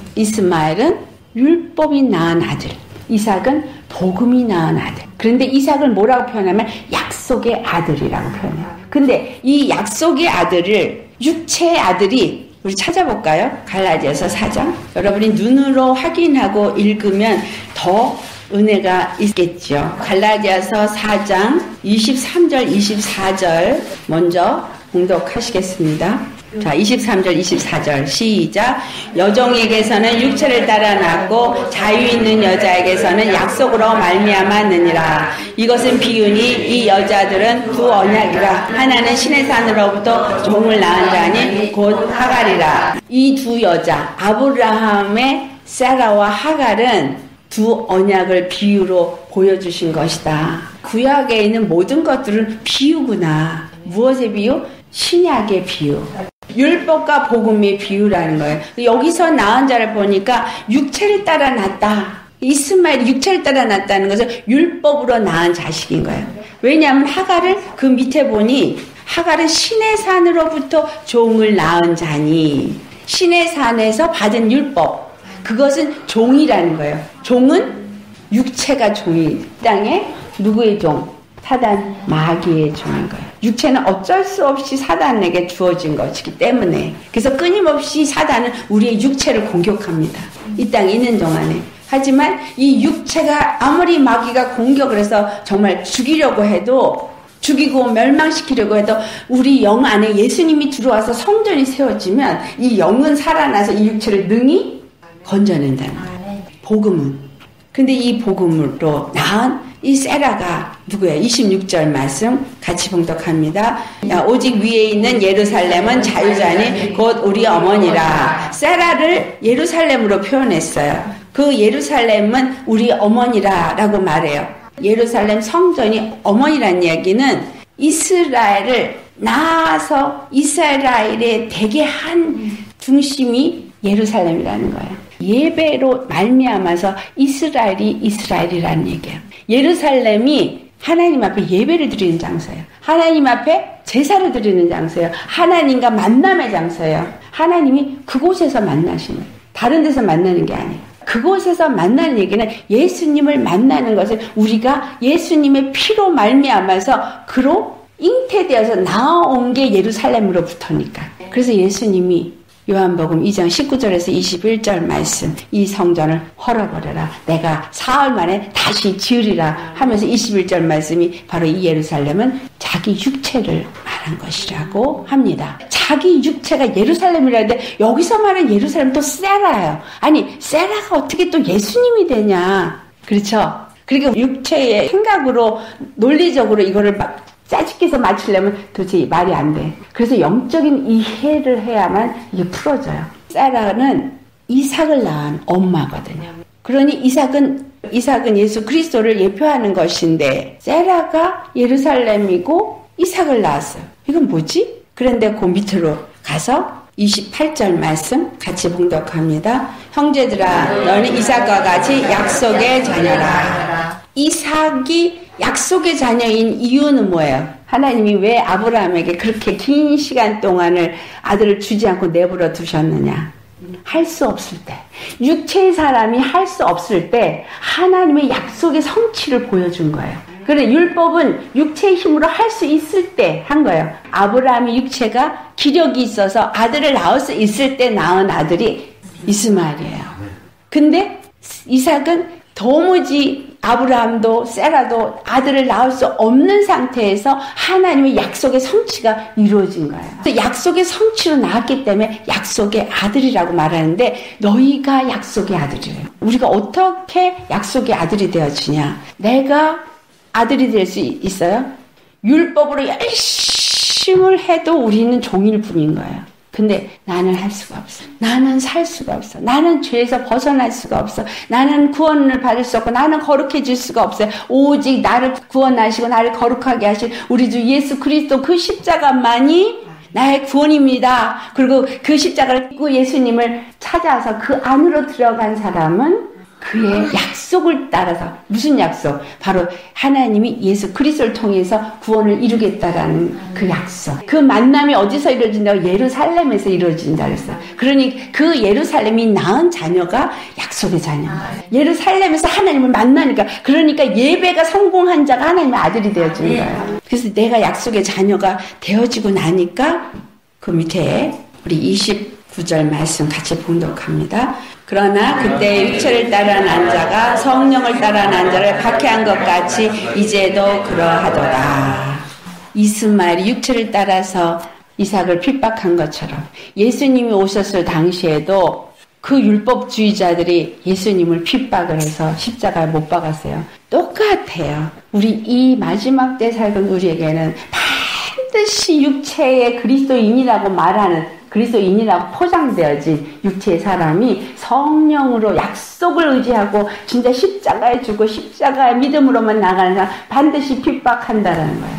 이스마엘은 율법이 낳은 아들, 이삭은 복음이 낳은 아들. 그런데 이삭을 뭐라고 표현하면 약속의 아들이라고 표현해요. 근데 이 약속의 아들을 육체의 아들이 우리 찾아볼까요? 갈라디아서 사 장. 여러분이 눈으로 확인하고 읽으면 더 은혜가 있겠죠. 갈라디아서 사 장 이십삼 절 이십사 절 먼저 봉독하시겠습니다. 자, 이십삼 절 이십사 절 시작. 여종에게서는 육체를 따라 낳고 자유 있는 여자에게서는 약속으로 말미암았느니라. 이것은 비유니 이 여자들은 두 언약이라. 하나는 신의 산으로부터 종을 낳은 자니 곧 하갈이라. 이 두 여자 아브라함의 사라와 하갈은 두 언약을 비유로 보여주신 것이다. 구약에 있는 모든 것들은 비유구나. 무엇의 비유? 신약의 비유. 율법과 복음의 비유라는 거예요. 여기서 낳은 자를 보니까 육체를 따라 낳았다. 이스마엘이 육체를 따라 낳았다는 것은 율법으로 낳은 자식인 거예요. 왜냐하면 하갈을 그 밑에 보니 하갈은 신의 산으로부터 종을 낳은 자니 신의 산에서 받은 율법 그것은 종이라는 거예요. 종은 육체가 종이 땅에 누구의 종? 사단 마귀의 종인 거예요. 육체는 어쩔 수 없이 사단에게 주어진 것이기 때문에 그래서 끊임없이 사단은 우리의 육체를 공격합니다. 이 땅에 있는 동안에. 하지만 이 육체가 아무리 마귀가 공격을 해서 정말 죽이려고 해도 죽이고 멸망시키려고 해도 우리 영 안에 예수님이 들어와서 성전이 세워지면 이 영은 살아나서 이 육체를 능히 건져낸다는 거예요. 복음은. 근데 이 복음으로 낳은 이 세라가 누구예요? 이십육 절 말씀 같이 봉독합니다. 야, 오직 위에 있는 예루살렘은 자유자니 곧 우리 어머니라. 세라를 예루살렘으로 표현했어요. 그 예루살렘은 우리 어머니라 라고 말해요. 예루살렘 성전이 어머니란 이야기는 이스라엘을 낳아서 이스라엘의 되게 한 중심이 예루살렘이라는 거예요. 예배로 말미암아서 이스라엘이 이스라엘이라는 얘기예요. 예루살렘이 하나님 앞에 예배를 드리는 장소예요. 하나님 앞에 제사를 드리는 장소예요. 하나님과 만남의 장소예요. 하나님이 그곳에서 만나시는 거예요. 다른 데서 만나는 게 아니에요. 그곳에서 만나는 얘기는 예수님을 만나는 것을 우리가 예수님의 피로 말미암아서 그로 잉태되어서 나온 게 예루살렘으로부터니까. 그래서 예수님이 요한복음 이 장 십구 절에서 이십일 절 말씀 이 성전을 헐어버려라 내가 사흘 만에 다시 지으리라 하면서 이십일 절 말씀이 바로 이 예루살렘은 자기 육체를 말한 것이라고 합니다. 자기 육체가 예루살렘이라는데 여기서 말하는 예루살렘 또 세라예요. 아니 세라가 어떻게 또 예수님이 되냐. 그렇죠? 그리고 육체의 생각으로 논리적으로 이거를 막 짜집기해서 맞추려면 도저히 말이 안 돼. 그래서 영적인 이해를 해야만 이게 풀어져요. 사라는 이삭을 낳은 엄마거든요. 그러니 이삭은 이삭은 예수 그리스도를 예표하는 것인데 세라가 예루살렘이고 이삭을 낳았어요. 이건 뭐지? 그런데 그 밑으로 가서 이십팔 절 말씀 같이 봉독합니다. 형제들아 너는 이삭과 같이 약속의 자녀라. 이삭이 약속의 자녀인 이유는 뭐예요? 하나님이 왜 아브라함에게 그렇게 긴 시간 동안을 아들을 주지 않고 내버려 두셨느냐? 할 수 없을 때, 육체의 사람이 할 수 없을 때 하나님의 약속의 성취를 보여준 거예요. 그래, 율법은 육체의 힘으로 할 수 있을 때 한 거예요. 아브라함의 육체가 기력이 있어서 아들을 낳을 수 있을 때 낳은 아들이 이스마엘이에요. 근데 이삭은 도무지 아브라함도 세라도 아들을 낳을 수 없는 상태에서 하나님의 약속의 성취가 이루어진 거예요. 약속의 성취로 나왔기 때문에 약속의 아들이라고 말하는데 너희가 약속의 아들이에요. 우리가 어떻게 약속의 아들이 되어지냐? 내가 아들이 될 수 있어요? 율법으로 열심을 해도 우리는 종일 뿐인 거예요. 근데 나는 할 수가 없어. 나는 살 수가 없어. 나는 죄에서 벗어날 수가 없어. 나는 구원을 받을 수 없고 나는 거룩해질 수가 없어요. 오직 나를 구원하시고 나를 거룩하게 하신 우리 주 예수 그리스도 그 십자가만이 나의 구원입니다. 그리고 그 십자가를 입고 예수님을 찾아서 그 안으로 들어간 사람은 그의 약속을 따라서 무슨 약속? 바로 하나님이 예수 그리스도를 통해서 구원을 이루겠다라는 그 약속. 그 만남이 어디서 이루어진다고? 예루살렘에서 이루어진다 그랬어요. 그러니 그 예루살렘이 낳은 자녀가 약속의 자녀인 거예요. 예루살렘에서 하나님을 만나니까 그러니까 예배가 성공한 자가 하나님의 아들이 되어진 거예요. 그래서 내가 약속의 자녀가 되어지고 나니까 그 밑에 우리 이십구 절 말씀 같이 봉독합니다. 그러나 그때 육체를 따라 난 자가 성령을 따라 난 자를 박해한 것 같이 이제도 그러하더라. 이스마엘이 육체를 따라서 이삭을 핍박한 것처럼 예수님이 오셨을 당시에도 그 율법주의자들이 예수님을 핍박을 해서 십자가에 못 박았어요. 똑같아요. 우리 이 마지막 때 살던 우리에게는 반드시 육체의 그리스도인이라고 말하는 그리스도인이라고 포장되어진 육체의 사람이 성령으로 약속을 의지하고 진짜 십자가에 죽고 십자가의 믿음으로만 나가는 사람 반드시 핍박한다라는 거예요.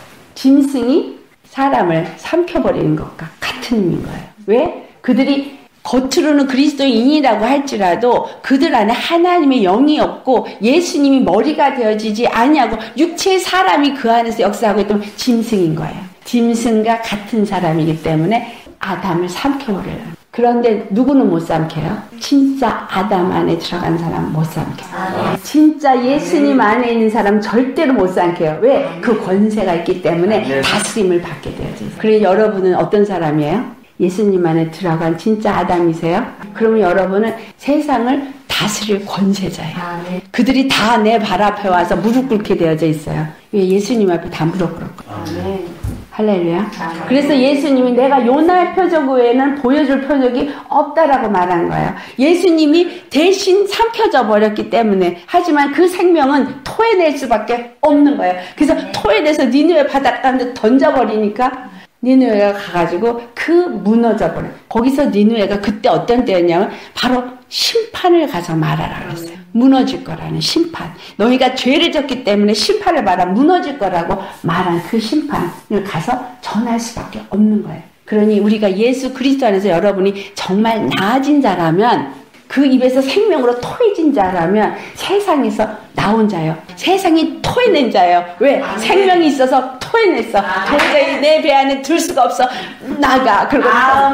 짐승이 사람을 삼켜버리는 것과 같은 의미인 거예요. 왜? 그들이 겉으로는 그리스도인이라고 할지라도 그들 안에 하나님의 영이 없고 예수님이 머리가 되어지지 아니하고 육체의 사람이 그 안에서 역사하고 있다면 짐승인 거예요. 짐승과 같은 사람이기 때문에 아담을 삼켜버려요. 그런데 누구는 못 삼켜요? 진짜 아담 안에 들어간 사람 못 삼켜요. 진짜 예수님 안에 있는 사람 절대로 못 삼켜요. 왜? 그 권세가 있기 때문에 다스림을 받게 되어져요. 그래서 여러분은 어떤 사람이에요? 예수님 안에 들어간 진짜 아담이세요? 그러면 여러분은 세상을 다스릴 권세자예요. 그들이 다 내 발 앞에 와서 무릎 꿇게 되어져 있어요. 왜? 예수님 앞에 다 무릎 꿇었거든요. 할렐루야. 그래서 예수님이 내가 요나의 표적 외에는 보여줄 표적이 없다라고 말한 거예요. 예수님이 대신 삼켜져 버렸기 때문에. 하지만 그 생명은 토해낼 수밖에 없는 거예요. 그래서 토해내서 니느웨 바닷가에 던져버리니까 니느웨가 가가지고 그 무너져 버려요. 거기서 니느웨가 그때 어떤 때였냐면 바로 심판을 가서 말하라 그랬어요. 무너질 거라는 심판. 너희가 죄를 졌기 때문에 심판을 받아 무너질 거라고 말한 그 심판을 가서 전할 수밖에 없는 거예요. 그러니 우리가 예수 그리스도 안에서 여러분이 정말 나아진 자라면 그 입에서 생명으로 토해진 자라면 세상에서 나온 자예요. 세상이 토해낸 자예요. 왜? 아멘. 생명이 있어서 토해냈어. 도저히 내 배 안에 들 수가 없어. 나가. 그리고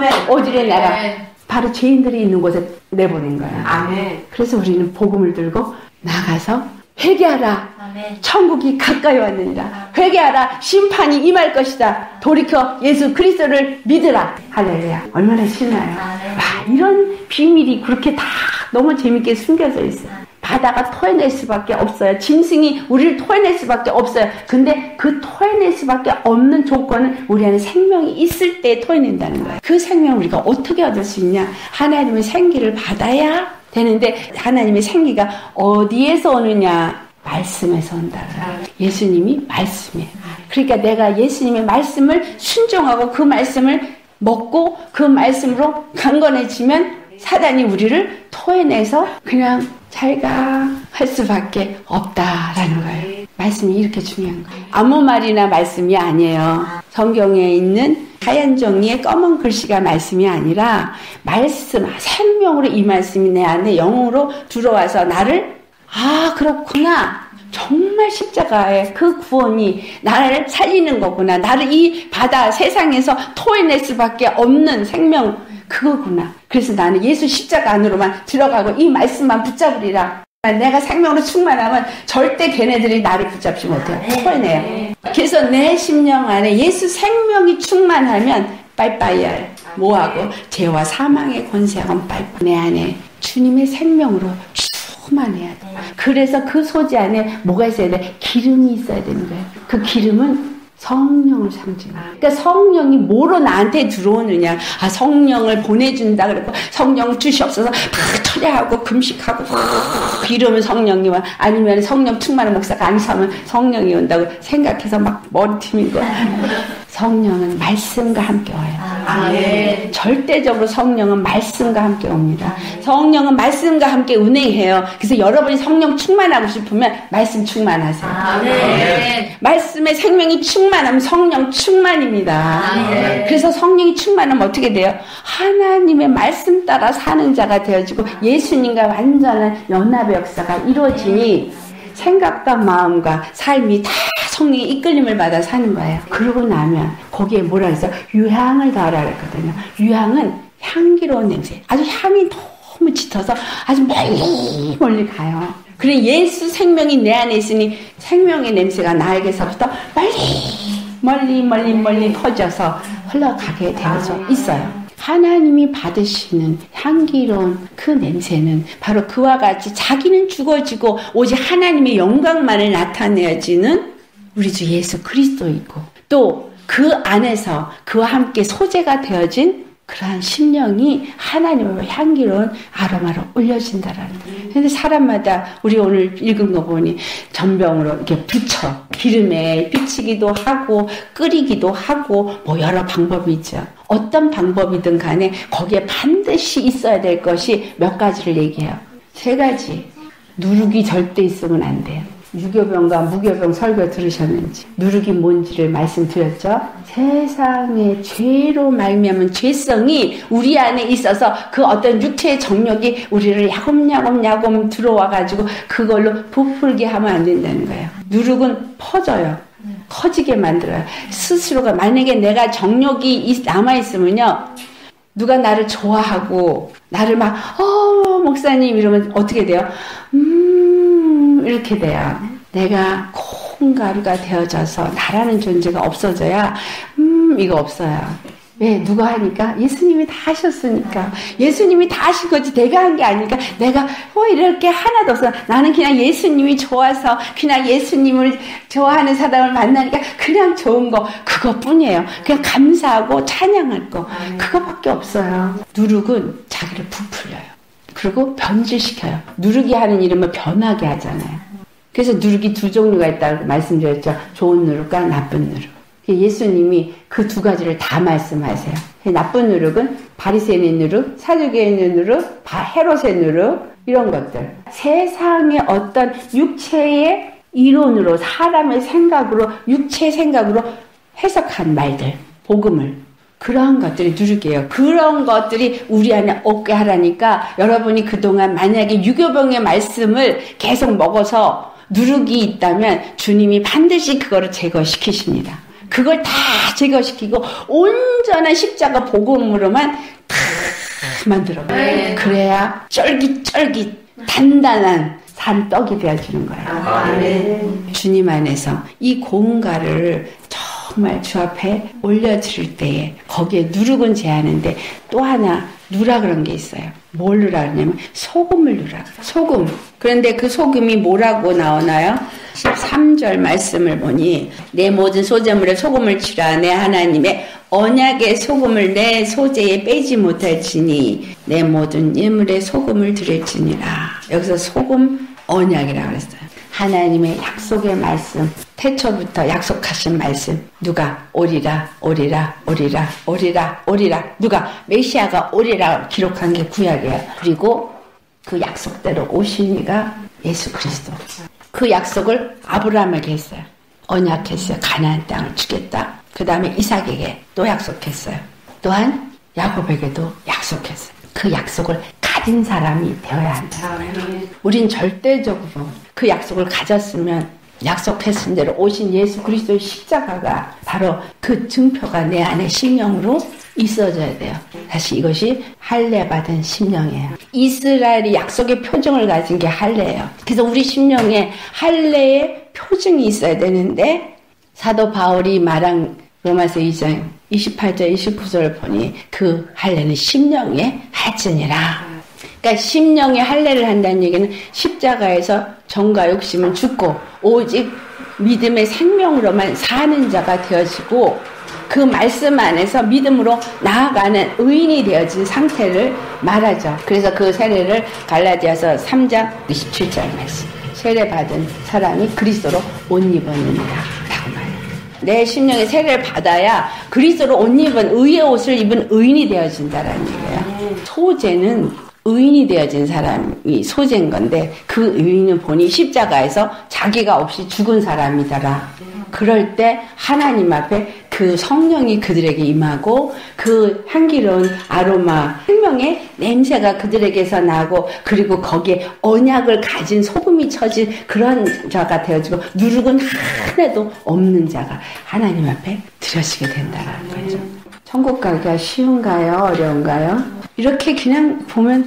어디로 나가. 바로 죄인들이 있는 곳에 내보낸 거야. 아멘. 그래서 우리는 복음을 들고 나가서 회개하라. 아멘. 천국이 가까이 왔느니라. 회개하라. 심판이 임할 것이다. 돌이켜 예수 그리스도를 믿으라. 할렐루야. 얼마나 신나요. 와, 이런 비밀이 그렇게 다 너무 재밌게 숨겨져 있어요. 바다가 토해낼 수밖에 없어요. 짐승이 우리를 토해낼 수밖에 없어요. 근데 그 토해낼 수밖에 없는 조건은 우리 안에 생명이 있을 때 토해낸다는 거예요. 그 생명을 우리가 어떻게 얻을 수 있냐? 하나님의 생기를 받아야 되는데 하나님의 생기가 어디에서 오느냐? 말씀에서 온다. 예수님이 말씀이에요. 그러니까 내가 예수님의 말씀을 순종하고 그 말씀을 먹고 그 말씀으로 강건해지면 사단이 우리를 토해내서 그냥 잘가 할 수밖에 없다라는 거예요. 말씀이 이렇게 중요한 거예요. 아무 말이나 말씀이 아니에요. 성경에 있는 하얀 종이에 검은 글씨가 말씀이 아니라 말씀, 생명으로 이 말씀이 내 안에 영으로 들어와서 나를 아 그렇구나. 정말 십자가의 그 구원이 나를 살리는 거구나. 나를 이 바다 세상에서 토해낼 수밖에 없는 생명 그거구나. 그래서 나는 예수 십자가 안으로만 들어가고 이 말씀만 붙잡으리라. 내가 생명으로 충만하면 절대 걔네들이 나를 붙잡지 못해요. 토해내요. 그래서 내 심령 안에 예수 생명이 충만하면 빠이빠이야. 뭐하고? 죄와 사망의 권세하고 빠이빠이. 내 안에 주님의 생명으로 충만해야 돼. 그래서 그 소재 안에 뭐가 있어야 돼? 기름이 있어야 되는 거예요. 그 기름은 성령을 상징해요. 그러니까 성령이 뭐로 나한테 들어오느냐. 아, 성령을 보내준다 그랬고 성령 주시옵소서 막 철야하고 금식하고 이러면 성령이 와. 아니면 성령 충만한 목사가 아니면 성령이 온다고 생각해서 막 머리 튀는 거야. 성령은 말씀과 함께 와요.
아, 네.
절대적으로 성령은 말씀과 함께 옵니다. 성령은 말씀과 함께 운행해요. 그래서 여러분이 성령 충만하고 싶으면 말씀 충만하세요.
아, 네.
말씀의 생명이 충만하면 성령 충만입니다.
아, 네.
그래서 성령이 충만하면 어떻게 돼요? 하나님의 말씀 따라 사는 자가 되어지고 예수님과 완전한 연합의 역사가 이루어지니 생각과 마음과 삶이 다 성령의 이끌림을 받아 사는 거예요. 그러고 나면 거기에 뭐라 해서 유향을 더하라 그랬거든요. 유향은 향기로운 냄새. 아주 향이 너무 짙어서 아주 멀리 멀리 가요. 그래 예수 생명이 내 안에 있으니 생명의 냄새가 나에게서부터 멀리 멀리 멀리 멀리 퍼져서 흘러가게 되어져 있어요. 하나님이 받으시는 향기로운 그 냄새는 바로 그와 같이 자기는 죽어지고 오직 하나님의 영광만을 나타내어지는 우리 주 예수 그리스도이고 또 그 안에서 그와 함께 소재가 되어진 그러한 심령이 하나님의 향기로운 아로마로 올려진다라는 거예요. 그런데 사람마다 우리 오늘 읽은 거 보니 전병으로 이렇게 붙여 기름에 비치기도 하고 끓이기도 하고 뭐 여러 방법이 있죠. 어떤 방법이든 간에 거기에 반드시 있어야 될 것이 몇 가지를 얘기해요. 세 가지. 누룩이 절대 있으면 안 돼요. 유교병과 무교병 설교 들으셨는지 누룩이 뭔지를 말씀드렸죠. 세상의 죄로 말미암은 죄성이 우리 안에 있어서 그 어떤 육체의 정욕이 우리를 야금야금야금 들어와가지고 그걸로 부풀게 하면 안 된다는 거예요. 누룩은 퍼져요. 커지게 만들어요. 스스로가 만약에 내가 정욕이 남아있으면요 누가 나를 좋아하고 나를 막 어 목사님 이러면 어떻게 돼요? 음 이렇게 돼요. 내가 콩가루가 되어져서 나라는 존재가 없어져야 음 이거 없어요. 왜? 누가 하니까? 예수님이 다 하셨으니까. 예수님이 다 하신 거지 내가 한 게 아니니까 내가 어 이렇게 하나도 없어. 나는 그냥 예수님이 좋아서 그냥 예수님을 좋아하는 사람을 만나니까 그냥 좋은 거 그것뿐이에요. 그냥 감사하고 찬양할 거 그거밖에 없어요. 누룩은 자기를 부풀려요. 그리고 변질시켜요. 누룩이 하는 일은 변하게 하잖아요. 그래서 누룩이 두 종류가 있다고 말씀드렸죠. 좋은 누룩과 나쁜 누룩. 예수님이 그 두 가지를 다 말씀하세요. 나쁜 누룩은 바리새인의 누룩, 사두개인의 누룩, 헤롯의 누룩 이런 것들. 세상의 어떤 육체의 이론으로 사람의 생각으로 육체의 생각으로 해석한 말들, 복음을 그런 것들이 누룩이에요. 그런 것들이 우리 안에 없게 하라니까 여러분이 그동안 만약에 유교병의 말씀을 계속 먹어서 누룩이 있다면 주님이 반드시 그거를 제거시키십니다. 그걸 다 제거시키고 온전한 십자가 복음으로만 다 만들어요. 네. 그래야 쫄깃쫄깃 단단한 산떡이 되어지는 거예요. 아, 네. 주님 안에서 이 고운 가루를 정말 주 앞에 올려드릴 때에 거기에 누룩은 제하는데 또 하나 누라 그런 게 있어요. 뭘 누라 그러냐면 소금을 누라. 소금. 그런데 그 소금이 뭐라고 나오나요? 십삼 절 말씀을 보니 내 모든 소재물에 소금을 치라. 내 하나님의 언약의 소금을 내 소재에 빼지 못할지니 내 모든 예물에 소금을 드릴지니라. 여기서 소금 언약이라고 그랬어요. 하나님의 약속의 말씀, 태초부터 약속하신 말씀. 누가 오리라 오리라 오리라 오리라 오리라. 누가 메시아가 오리라 기록한 게 구약이에요. 그리고 그 약속대로 오신 이가 예수 그리스도. 그 약속을 아브라함에게 했어요. 언약했어요. 가나안 땅을 주겠다. 그 다음에 이삭에게 또 약속했어요. 또한 야곱에게도 약속했어요. 그 약속을 가진 사람이 되어야 한다. 우린 절대적으로 그 약속을 가졌으면 약속했은 대로 오신 예수 그리스도의 십자가가 바로 그 증표가 내 안에 심령으로 있어져야 돼요. 사실 이것이 할례 받은 심령이에요. 이스라엘이 약속의 표징을 가진 게 할례예요. 그래서 우리 심령에 할례의 표징이 있어야 되는데 사도 바울이 말한 로마서 이 장 이십팔 절 이십구 절을 보니 그 할례는 심령의 할지니라. 그러니까 심령의 할례를 한다는 얘기는 십자가에서 정과 욕심은 죽고 오직 믿음의 생명으로만 사는 자가 되어지고 그 말씀 안에서 믿음으로 나아가는 의인이 되어진 상태를 말하죠. 그래서 그 세례를 갈라디아서 삼 장 이십칠 절 말씀. 세례 받은 사람이 그리스도로 옷 입었느니라 라고 말해요. 내 심령에 세례를 받아야 그리스도로 옷 입은 의의 옷을 입은 의인이 되어진다라는 얘기예요. 소재는 의인이 되어진 사람이 소재인 건데 그 의인은 보니 십자가에서 자기가 없이 죽은 사람이더라. 그럴 때 하나님 앞에 그 성령이 그들에게 임하고 그 향기로운 아로마 생명의 냄새가 그들에게서 나고 그리고 거기에 언약을 가진 소금이 쳐진 그런 자가 되어지고 누룩은 하나도 없는 자가 하나님 앞에 드려지게 된다는 거죠. 천국 가기가 쉬운가요? 어려운가요? 이렇게 그냥 보면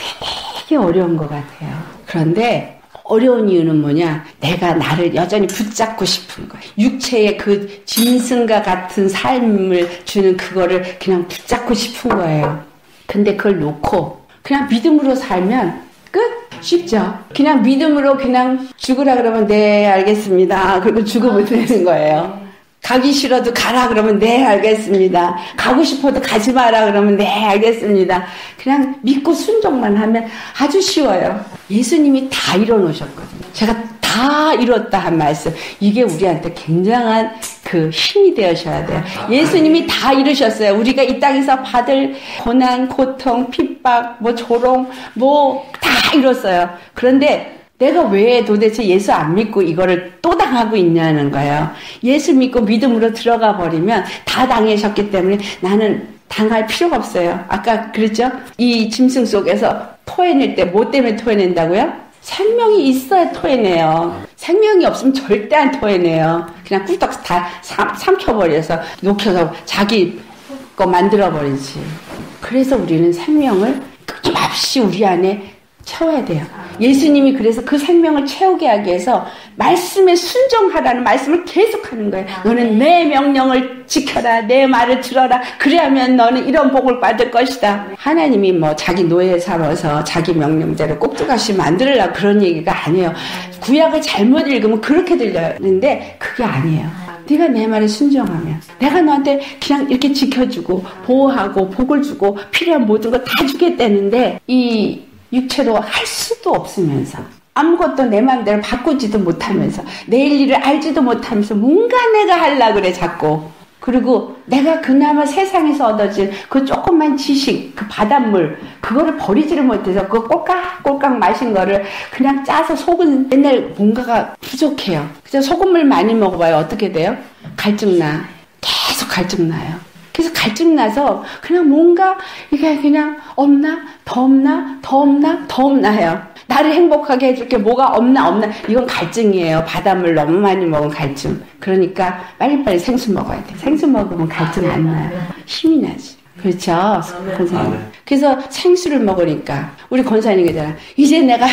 되게 어려운 것 같아요. 그런데 어려운 이유는 뭐냐? 내가 나를 여전히 붙잡고 싶은 거예요. 육체의 그 짐승과 같은 삶을 주는 그거를 그냥 붙잡고 싶은 거예요. 근데 그걸 놓고 그냥 믿음으로 살면 끝? 쉽죠? 그냥 믿음으로 그냥 죽으라 그러면 네 알겠습니다. 그리고 죽으면 되는 거예요. 가기 싫어도 가라 그러면 네 알겠습니다. 가고 싶어도 가지 마라 그러면 네 알겠습니다. 그냥 믿고 순종만 하면 아주 쉬워요. 예수님이 다 이뤄놓으셨거든요. 제가 다 이뤘다 한 말씀. 이게 우리한테 굉장한 그 힘이 되어셔야 돼요. 예수님이 다 이루셨어요. 우리가 이 땅에서 받을 고난, 고통, 핍박, 뭐 조롱, 뭐 다 이뤘어요. 그런데 내가 왜 도대체 예수 안 믿고 이거를 또 당하고 있냐는 거예요. 예수 믿고 믿음으로 들어가 버리면 다 당하셨기 때문에 나는 당할 필요가 없어요. 아까 그랬죠? 이 짐승 속에서 토해낼 때 뭐 때문에 토해낸다고요? 생명이 있어야 토해내요. 생명이 없으면 절대 안 토해내요. 그냥 꿀떡 다 삼, 삼켜버려서 녹여서 자기 거 만들어버리지. 그래서 우리는 생명을 끊임없이 우리 안에 채워야 돼요. 예수님이 그래서 그 생명을 채우게 하기 위해서 말씀에 순종하라는 말씀을 계속하는 거예요. 너는 내 명령을 지켜라. 내 말을 들어라. 그래야면 너는 이런 복을 받을 것이다. 하나님이 뭐 자기 노예 삼아서 자기 명령대로 꼭두각시 만들으라 그런 얘기가 아니에요. 구약을 잘못 읽으면 그렇게 들리는데 그게 아니에요. 네가 내 말에 순종하면 내가 너한테 그냥 이렇게 지켜주고 보호하고 복을 주고 필요한 모든 거 다 주겠다는데 이 육체로 할 수도 없으면서 아무것도 내 마음대로 바꾸지도 못하면서 내일 일을 알지도 못하면서 뭔가 내가 하려고 그래 자꾸. 그리고 내가 그나마 세상에서 얻어진 그 조그만 지식, 그 바닷물 그거를 버리지를 못해서 그 꼴깍꼴깍 마신 거를 그냥 짜서 속은 맨날 뭔가가 부족해요. 그래서 소금물 많이 먹어봐요. 어떻게 돼요? 갈증나. 계속 갈증나요. 그래서 갈증나서 그냥 뭔가 이게 그냥 없나? 더 없나? 더 없나? 더 없나 해요. 나를 행복하게 해줄 게 뭐가 없나? 없나? 이건 갈증이에요. 바닷물 너무 많이 먹으면 갈증. 그러니까 빨리빨리 생수 먹어야 돼. 생수 먹으면 갈증 안 나요. 힘이 나지. 그렇죠? 권사님. 그래서 생수를 먹으니까 우리 권사님이 되잖아. 이제 내가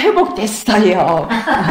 회복됐어요.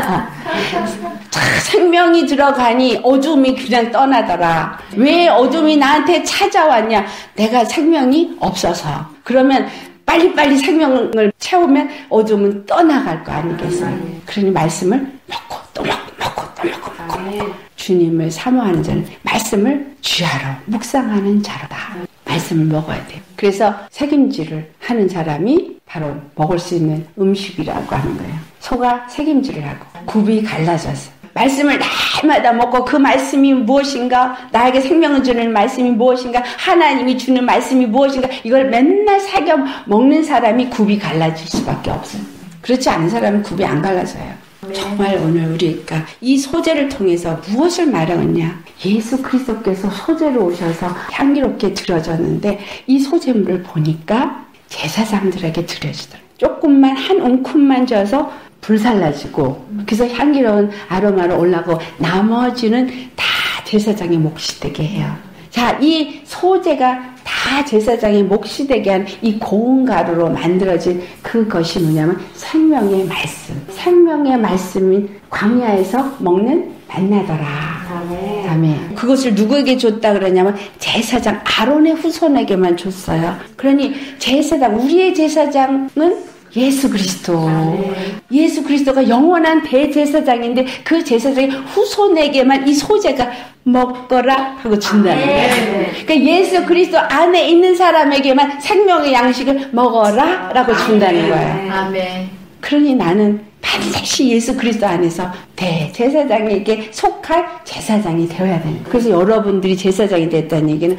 생명이 들어가니 어둠이 그냥 떠나더라. 왜 어둠이 나한테 찾아왔냐? 내가 생명이 없어서. 그러면 빨리빨리 생명을 채우면 어둠은 떠나갈 거 아니겠어요? 그러니 말씀을 먹고 또 먹고 먹고 또 먹고 먹고 먹고 주님을 사모하는 자는 말씀을 쥐하러 묵상하는 자로다. 말씀을 먹어야 돼요. 그래서 책임질을 하는 사람이 바로 먹을 수 있는 음식이라고 하는 거예요. 소가 책임질을 하고 굽이 갈라져서 말씀을 날마다 먹고 그 말씀이 무엇인가, 나에게 생명을 주는 말씀이 무엇인가, 하나님이 주는 말씀이 무엇인가, 이걸 맨날 새겨 먹는 사람이 굽이 갈라질 수밖에 없어요. 그렇지 않은 사람은 굽이 안 갈라져요. 정말 오늘 우리가 이 소재를 통해서 무엇을 말하느냐? 예수 그리스도께서 소재로 오셔서 향기롭게 드려졌는데 이 소재물을 보니까 제사장들에게 드려지더라고요. 조금만 한 움큼만 져서 불살라지고 그래서 향기로운 아로마로 올라가고 나머지는 다 제사장의 몫이 되게 해요. 자, 이 소재가 다 제사장의 몫이 되게 한 이 고운 가루로 만들어진 그것이 뭐냐면 생명의 말씀. 생명의 말씀인 광야에서 먹는 만나더라. 아멘. 아멘. 그것을 누구에게 줬다 그러냐면 제사장 아론의 후손에게만 줬어요. 그러니 제사장, 우리의 제사장은 예수 그리스도. 아멘. 예수 그리스도가 영원한 대제사장인데 그 제사장의 후손에게만 이 소재가 먹거라 하고 준다는 거예요. 그러니까 예수 그리스도 안에 있는 사람에게만 생명의 양식을 먹어라 라고 준다는 거예요.
아멘.
그러니 나는 반드시 예수 그리스도 안에서 대제사장에게 속할 제사장이 되어야 되는 거예요. 그래서 여러분들이 제사장이 됐다는 얘기는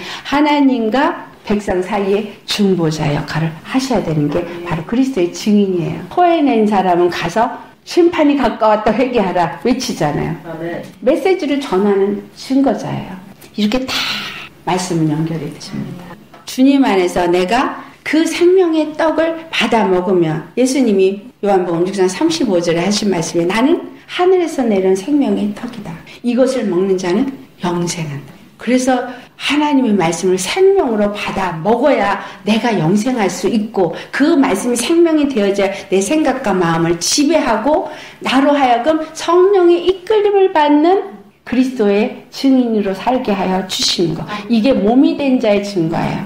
하나님과 백성 사이에 중보자 역할을 하셔야 되는 게 바로 그리스도의 증인이에요. 토해낸 사람은 가서 심판이 가까웠다 회개하라 외치잖아요. 아멘. 메시지를 전하는 증거자예요. 이렇게 다 말씀을 연결해 주십니다. 주님 안에서 내가 그 생명의 떡을 받아 먹으며 예수님이 요한복음 육 장 삼십오 절에 하신 말씀이 나는 하늘에서 내려온 생명의 떡이다. 이것을 먹는 자는 영생한다. 그래서 하나님의 말씀을 생명으로 받아 먹어야 내가 영생할 수 있고 그 말씀이 생명이 되어져야 내 생각과 마음을 지배하고 나로 하여금 성령의 이끌림을 받는 그리스도의 증인으로 살게 하여 주시는 것. 이게 몸이 된 자의 증거예요.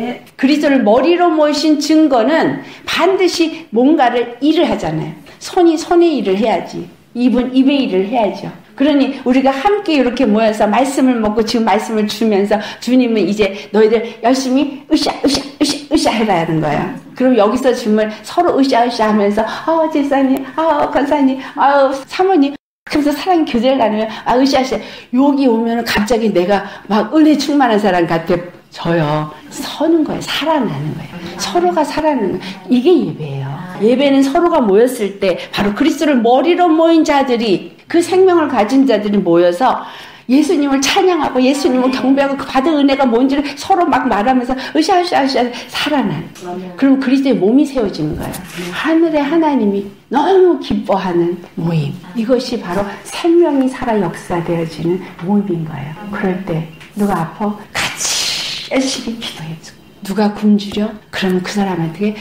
그리스도를 머리로 모신 증거는 반드시 뭔가를 일을 하잖아요. 손이 손의 일을 해야지. 입은 입의 일을 해야죠. 그러니 우리가 함께 이렇게 모여서 말씀을 먹고 지금 말씀을 주면서 주님은 이제 너희들 열심히 으쌰 으쌰 으쌰 으쌰 해라 하는 거예요. 그럼 여기서 주님을 서로 으쌰 으쌰 하면서 아 제사님, 아 권사님, 아 사모님 그래서 사랑 교제를 나누면 아 으쌰 으쌰 여기 오면 갑자기 내가 막 은혜 충만한 사람 같아 져요. 서는 거예요. 살아나는 거예요. 서로가 살아나는 거예요. 이게 예배예요. 예배는 서로가 모였을 때 바로 그리스도를 머리로 모인 자들이 그 생명을 가진 자들이 모여서 예수님을 찬양하고 예수님을 경배하고 그 받은 은혜가 뭔지를 서로 막 말하면서 으쌰으쌰으쌰 살아나는. 그럼 그리스도의 몸이 세워지는 거예요. 하늘의 하나님이 너무 기뻐하는 모임. 이것이 바로 생명이 살아 역사되어지는 모임인 거예요. 그럴 때 누가 아파? 같이 열심히 기도해주고 누가 굶주려? 그러면 그 사람한테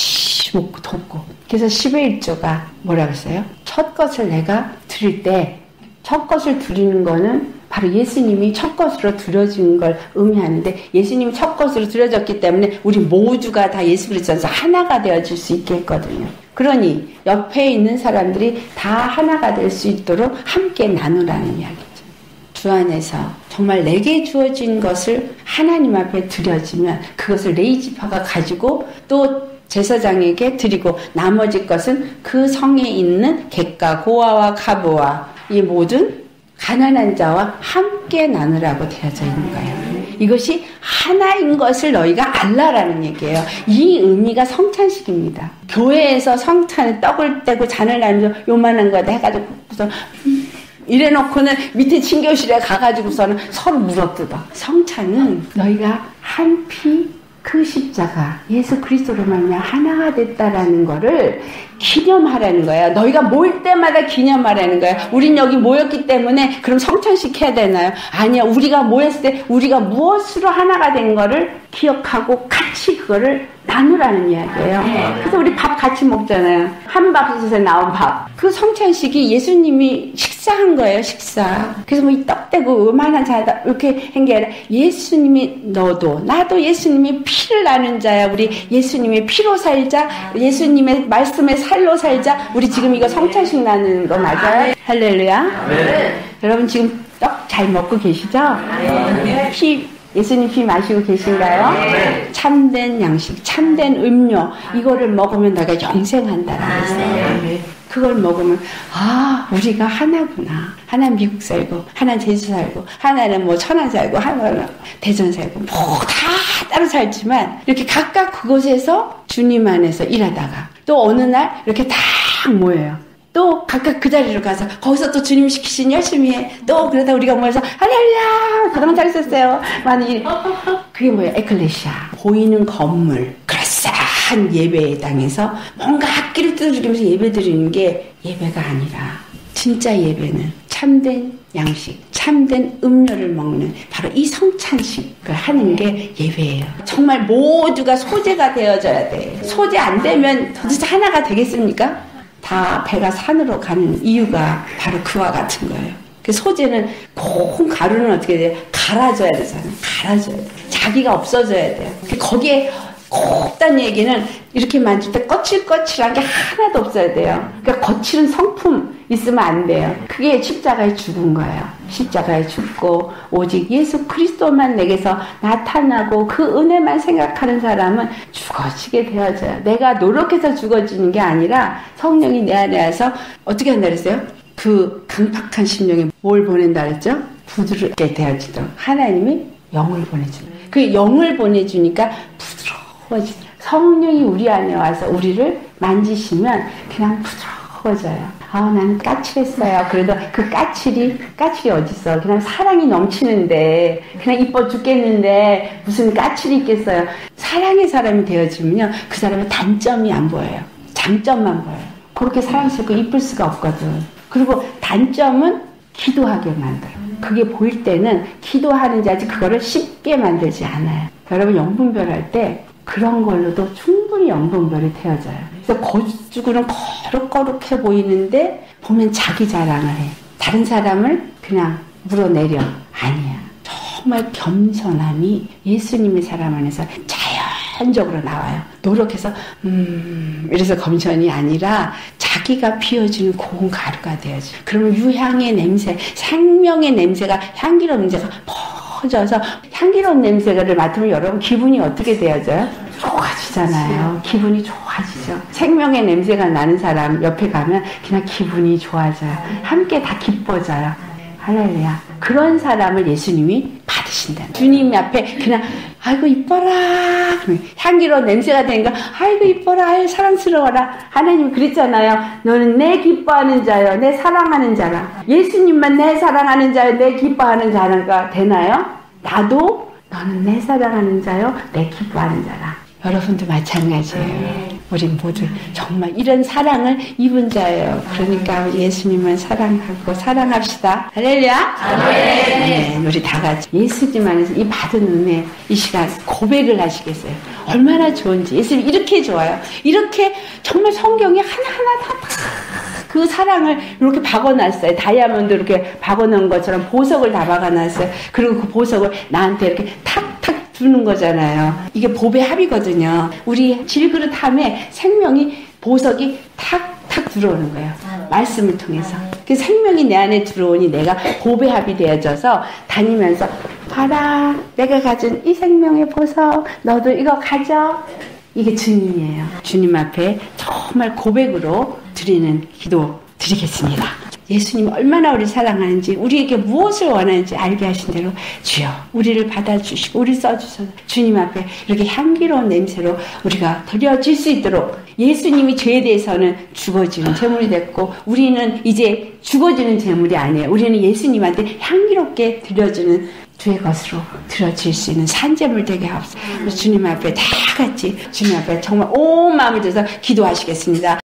같이 먹고 돕고. 그래서 십일조가 뭐라고 했어요? 첫 것을 내가 드릴 때 첫 것을 드리는 거는 바로 예수님이 첫 것으로 드려진 걸 의미하는데 예수님이 첫 것으로 드려졌기 때문에 우리 모두가 다 예수 그리스도에서 하나가 되어질 수 있게 했거든요. 그러니 옆에 있는 사람들이 다 하나가 될 수 있도록 함께 나누라는 이야기죠. 주 안에서 정말 내게 주어진 것을 하나님 앞에 드려지면 그것을 레이지파가 가지고 또 제사장에게 드리고 나머지 것은 그 성에 있는 객과 고아와 가부와 이 모든 가난한 자와 함께 나누라고 되어져 있는 거예요. 이것이 하나인 것을 너희가 알라라는 얘기예요. 이 의미가 성찬식입니다. 교회에서 성찬에 떡을 떼고 잔을 나누면서 요만한 거다 해가지고 음, 이래놓고는 밑에 친교실에 가가지고서는 서로 물어뜯어. 성찬은 너희가 한 피 그 십자가 예수 그리스도로 말미암아 하나가 됐다라는 거를 기념하라는 거야. 너희가 모일 때마다 기념하라는 거야. 우린 여기 모였기 때문에 그럼 성찬식 해야 되나요? 아니야. 우리가 모였을 때 우리가 무엇으로 하나가 된 거를 기억하고 같이 그거를 나누라는 이야기예요. 그래서 우리 밥 같이 먹잖아요. 한 밥솥에 나온 밥. 그 성찬식이 예수님이 식사한 거예요. 식사. 그래서 뭐 이 떡 떼고 요만한 자다 이렇게 한 게 아니라 예수님이 너도 나도 예수님이 피를 나눈 자야. 우리 예수님의 피로 살자. 예수님의 말씀의 살로 살자. 우리 지금 이거 성찬식 나누는 거 맞아요? 할렐루야. 네. 여러분 지금 떡 잘 먹고 계시죠? 네. 피 예수님 피 마시고 계신가요? 네. 참된 양식, 참된 음료 이거를 먹으면 내가 영생한다라고 했어요. 네. 그걸 먹으면 아 우리가 하나구나. 하나는 미국 살고 하나는 제주 살고 하나는 뭐 천안 살고 하나는 대전 살고 뭐 다 따로 살지만 이렇게 각각 그곳에서 주님 안에서 일하다가 또 어느 날 이렇게 다 모여요. 또 각각 그 자리로 가서 거기서 또 주님 시키신 열심히 해. 또 그러다 우리가 모여서 할렐루야 그동안 잘 있었어요. 많이 그게 뭐예요? 에클레시아. 보이는 건물 그럴싸한 예배당에서 뭔가 악기를 뜯어주면서 예배 드리는 게 예배가 아니라 진짜 예배는 참된 양식, 참된 음료를 먹는 바로 이 성찬식을 하는 게 예배예요. 정말 모두가 소재가 되어져야 돼. 소재 안 되면 도대체 하나가 되겠습니까? 다 배가 산으로 가는 이유가 바로 그와 같은 거예요. 그 소재는 콩 가루는 어떻게 돼요? 갈아줘야 되잖아요. 갈아줘야 돼요. 자기가 없어져야 돼요. 거기에 곱다는 얘기는 이렇게 만질 때 거칠거칠한 게 하나도 없어야 돼요. 그러니까 거칠은 성품 있으면 안 돼요. 그게 십자가에 죽은 거예요. 십자가에 죽고 오직 예수 그리스도만 내게서 나타나고 그 은혜만 생각하는 사람은 죽어지게 되어져요. 내가 노력해서 죽어지는 게 아니라 성령이 내 안에 와서 어떻게 한다 그랬어요? 그 강팍한 심령에 뭘 보낸다 그랬죠? 부드럽게 되어지도록 하나님이 영을 보내주는 거예요. 그 영을 보내주니까 부드러워지죠. 성령이 우리 안에 와서 우리를 만지시면 그냥 부드러워져요. 아, 나는 까칠했어요. 그래도 그 까칠이, 까칠이 어딨어. 그냥 사랑이 넘치는데, 그냥 이뻐 죽겠는데, 무슨 까칠이 있겠어요. 사랑의 사람이 되어지면요, 그 사람의 단점이 안 보여요. 장점만 보여요. 그렇게 사랑스럽고 이쁠 수가 없거든. 그리고 단점은 기도하게 만들어요. 그게 보일 때는 기도하는 자지 그거를 쉽게 만들지 않아요. 여러분 영분별할 때 그런 걸로도 충분히 영분별이 되어져요. 그래서 겉으로는 거룩거룩해 보이는데 보면 자기 자랑을 해. 다른 사람을 그냥 물어내려. 아니야. 정말 겸손함이 예수님의 사람 안에서 자연적으로 나와요. 노력해서 음 이래서 겸손이 아니라 자기가 피워주는 고운 가루가 되어져. 그러면 유향의 냄새, 생명의 냄새가 향기로운 냄새가 퍼져서 향기로운 냄새를 맡으면 여러분 기분이 어떻게 되어져요? 좋아지잖아요. 기분이 좋아지죠. 생명의 냄새가 나는 사람 옆에 가면 그냥 기분이 좋아져요. 함께 다 기뻐져요. 할렐루야. 그런 사람을 예수님이 받으신다. 주님 앞에 그냥 아이고 이뻐라. 향기로운 냄새가 되니까 아이고 이뻐라. 아이고 사랑스러워라. 하나님이 그랬잖아요. 너는 내 기뻐하는 자요. 내 사랑하는 자라. 예수님만 내 사랑하는 자요. 내 기뻐하는 자가 되나요? 나도 너는 내 사랑하는 자요. 내 기뻐하는 자라. 여러분도 마찬가지예요. 우리 모두 정말 이런 사랑을 입은 자예요. 그러니까 예수님을 사랑하고 사랑합시다. 할렐루야. 네, 우리 다 같이 예수님 안에서 이 받은 은혜 이 시간 고백을 하시겠어요. 얼마나 좋은지. 예수님 이렇게 좋아요. 이렇게 정말 성경에 하나하나 다 그 사랑을 이렇게 박아놨어요. 다이아몬드 이렇게 박아놓은 것처럼 보석을 다 박아놨어요. 그리고 그 보석을 나한테 이렇게 탁탁 주는 거잖아요. 이게 복의 합이거든요. 우리 질그릇 함에 생명이 보석이 탁탁 들어오는 거예요. 말씀을 통해서. 그 생명이 내 안에 들어오니 내가 복의 합이 되어져서 다니면서 봐라 내가 가진 이 생명의 보석 너도 이거 가져. 이게 주님이에요. 주님 앞에 정말 고백으로 드리는 기도 드리겠습니다. 예수님 얼마나 우리 사랑하는지 우리에게 무엇을 원하는지 알게 하신 대로 주여 우리를 받아주시고 우리 써주셔서 주님 앞에 이렇게 향기로운 냄새로 우리가 드려질 수 있도록 예수님이 죄에 대해서는 죽어지는 제물이 됐고 우리는 이제 죽어지는 제물이 아니에요. 우리는 예수님한테 향기롭게 드려주는 주의 것으로 드려질 수 있는 산제물 되게 하옵소서. 주님 앞에 다 같이 주님 앞에 정말 온 마음을 들여서 기도하시겠습니다.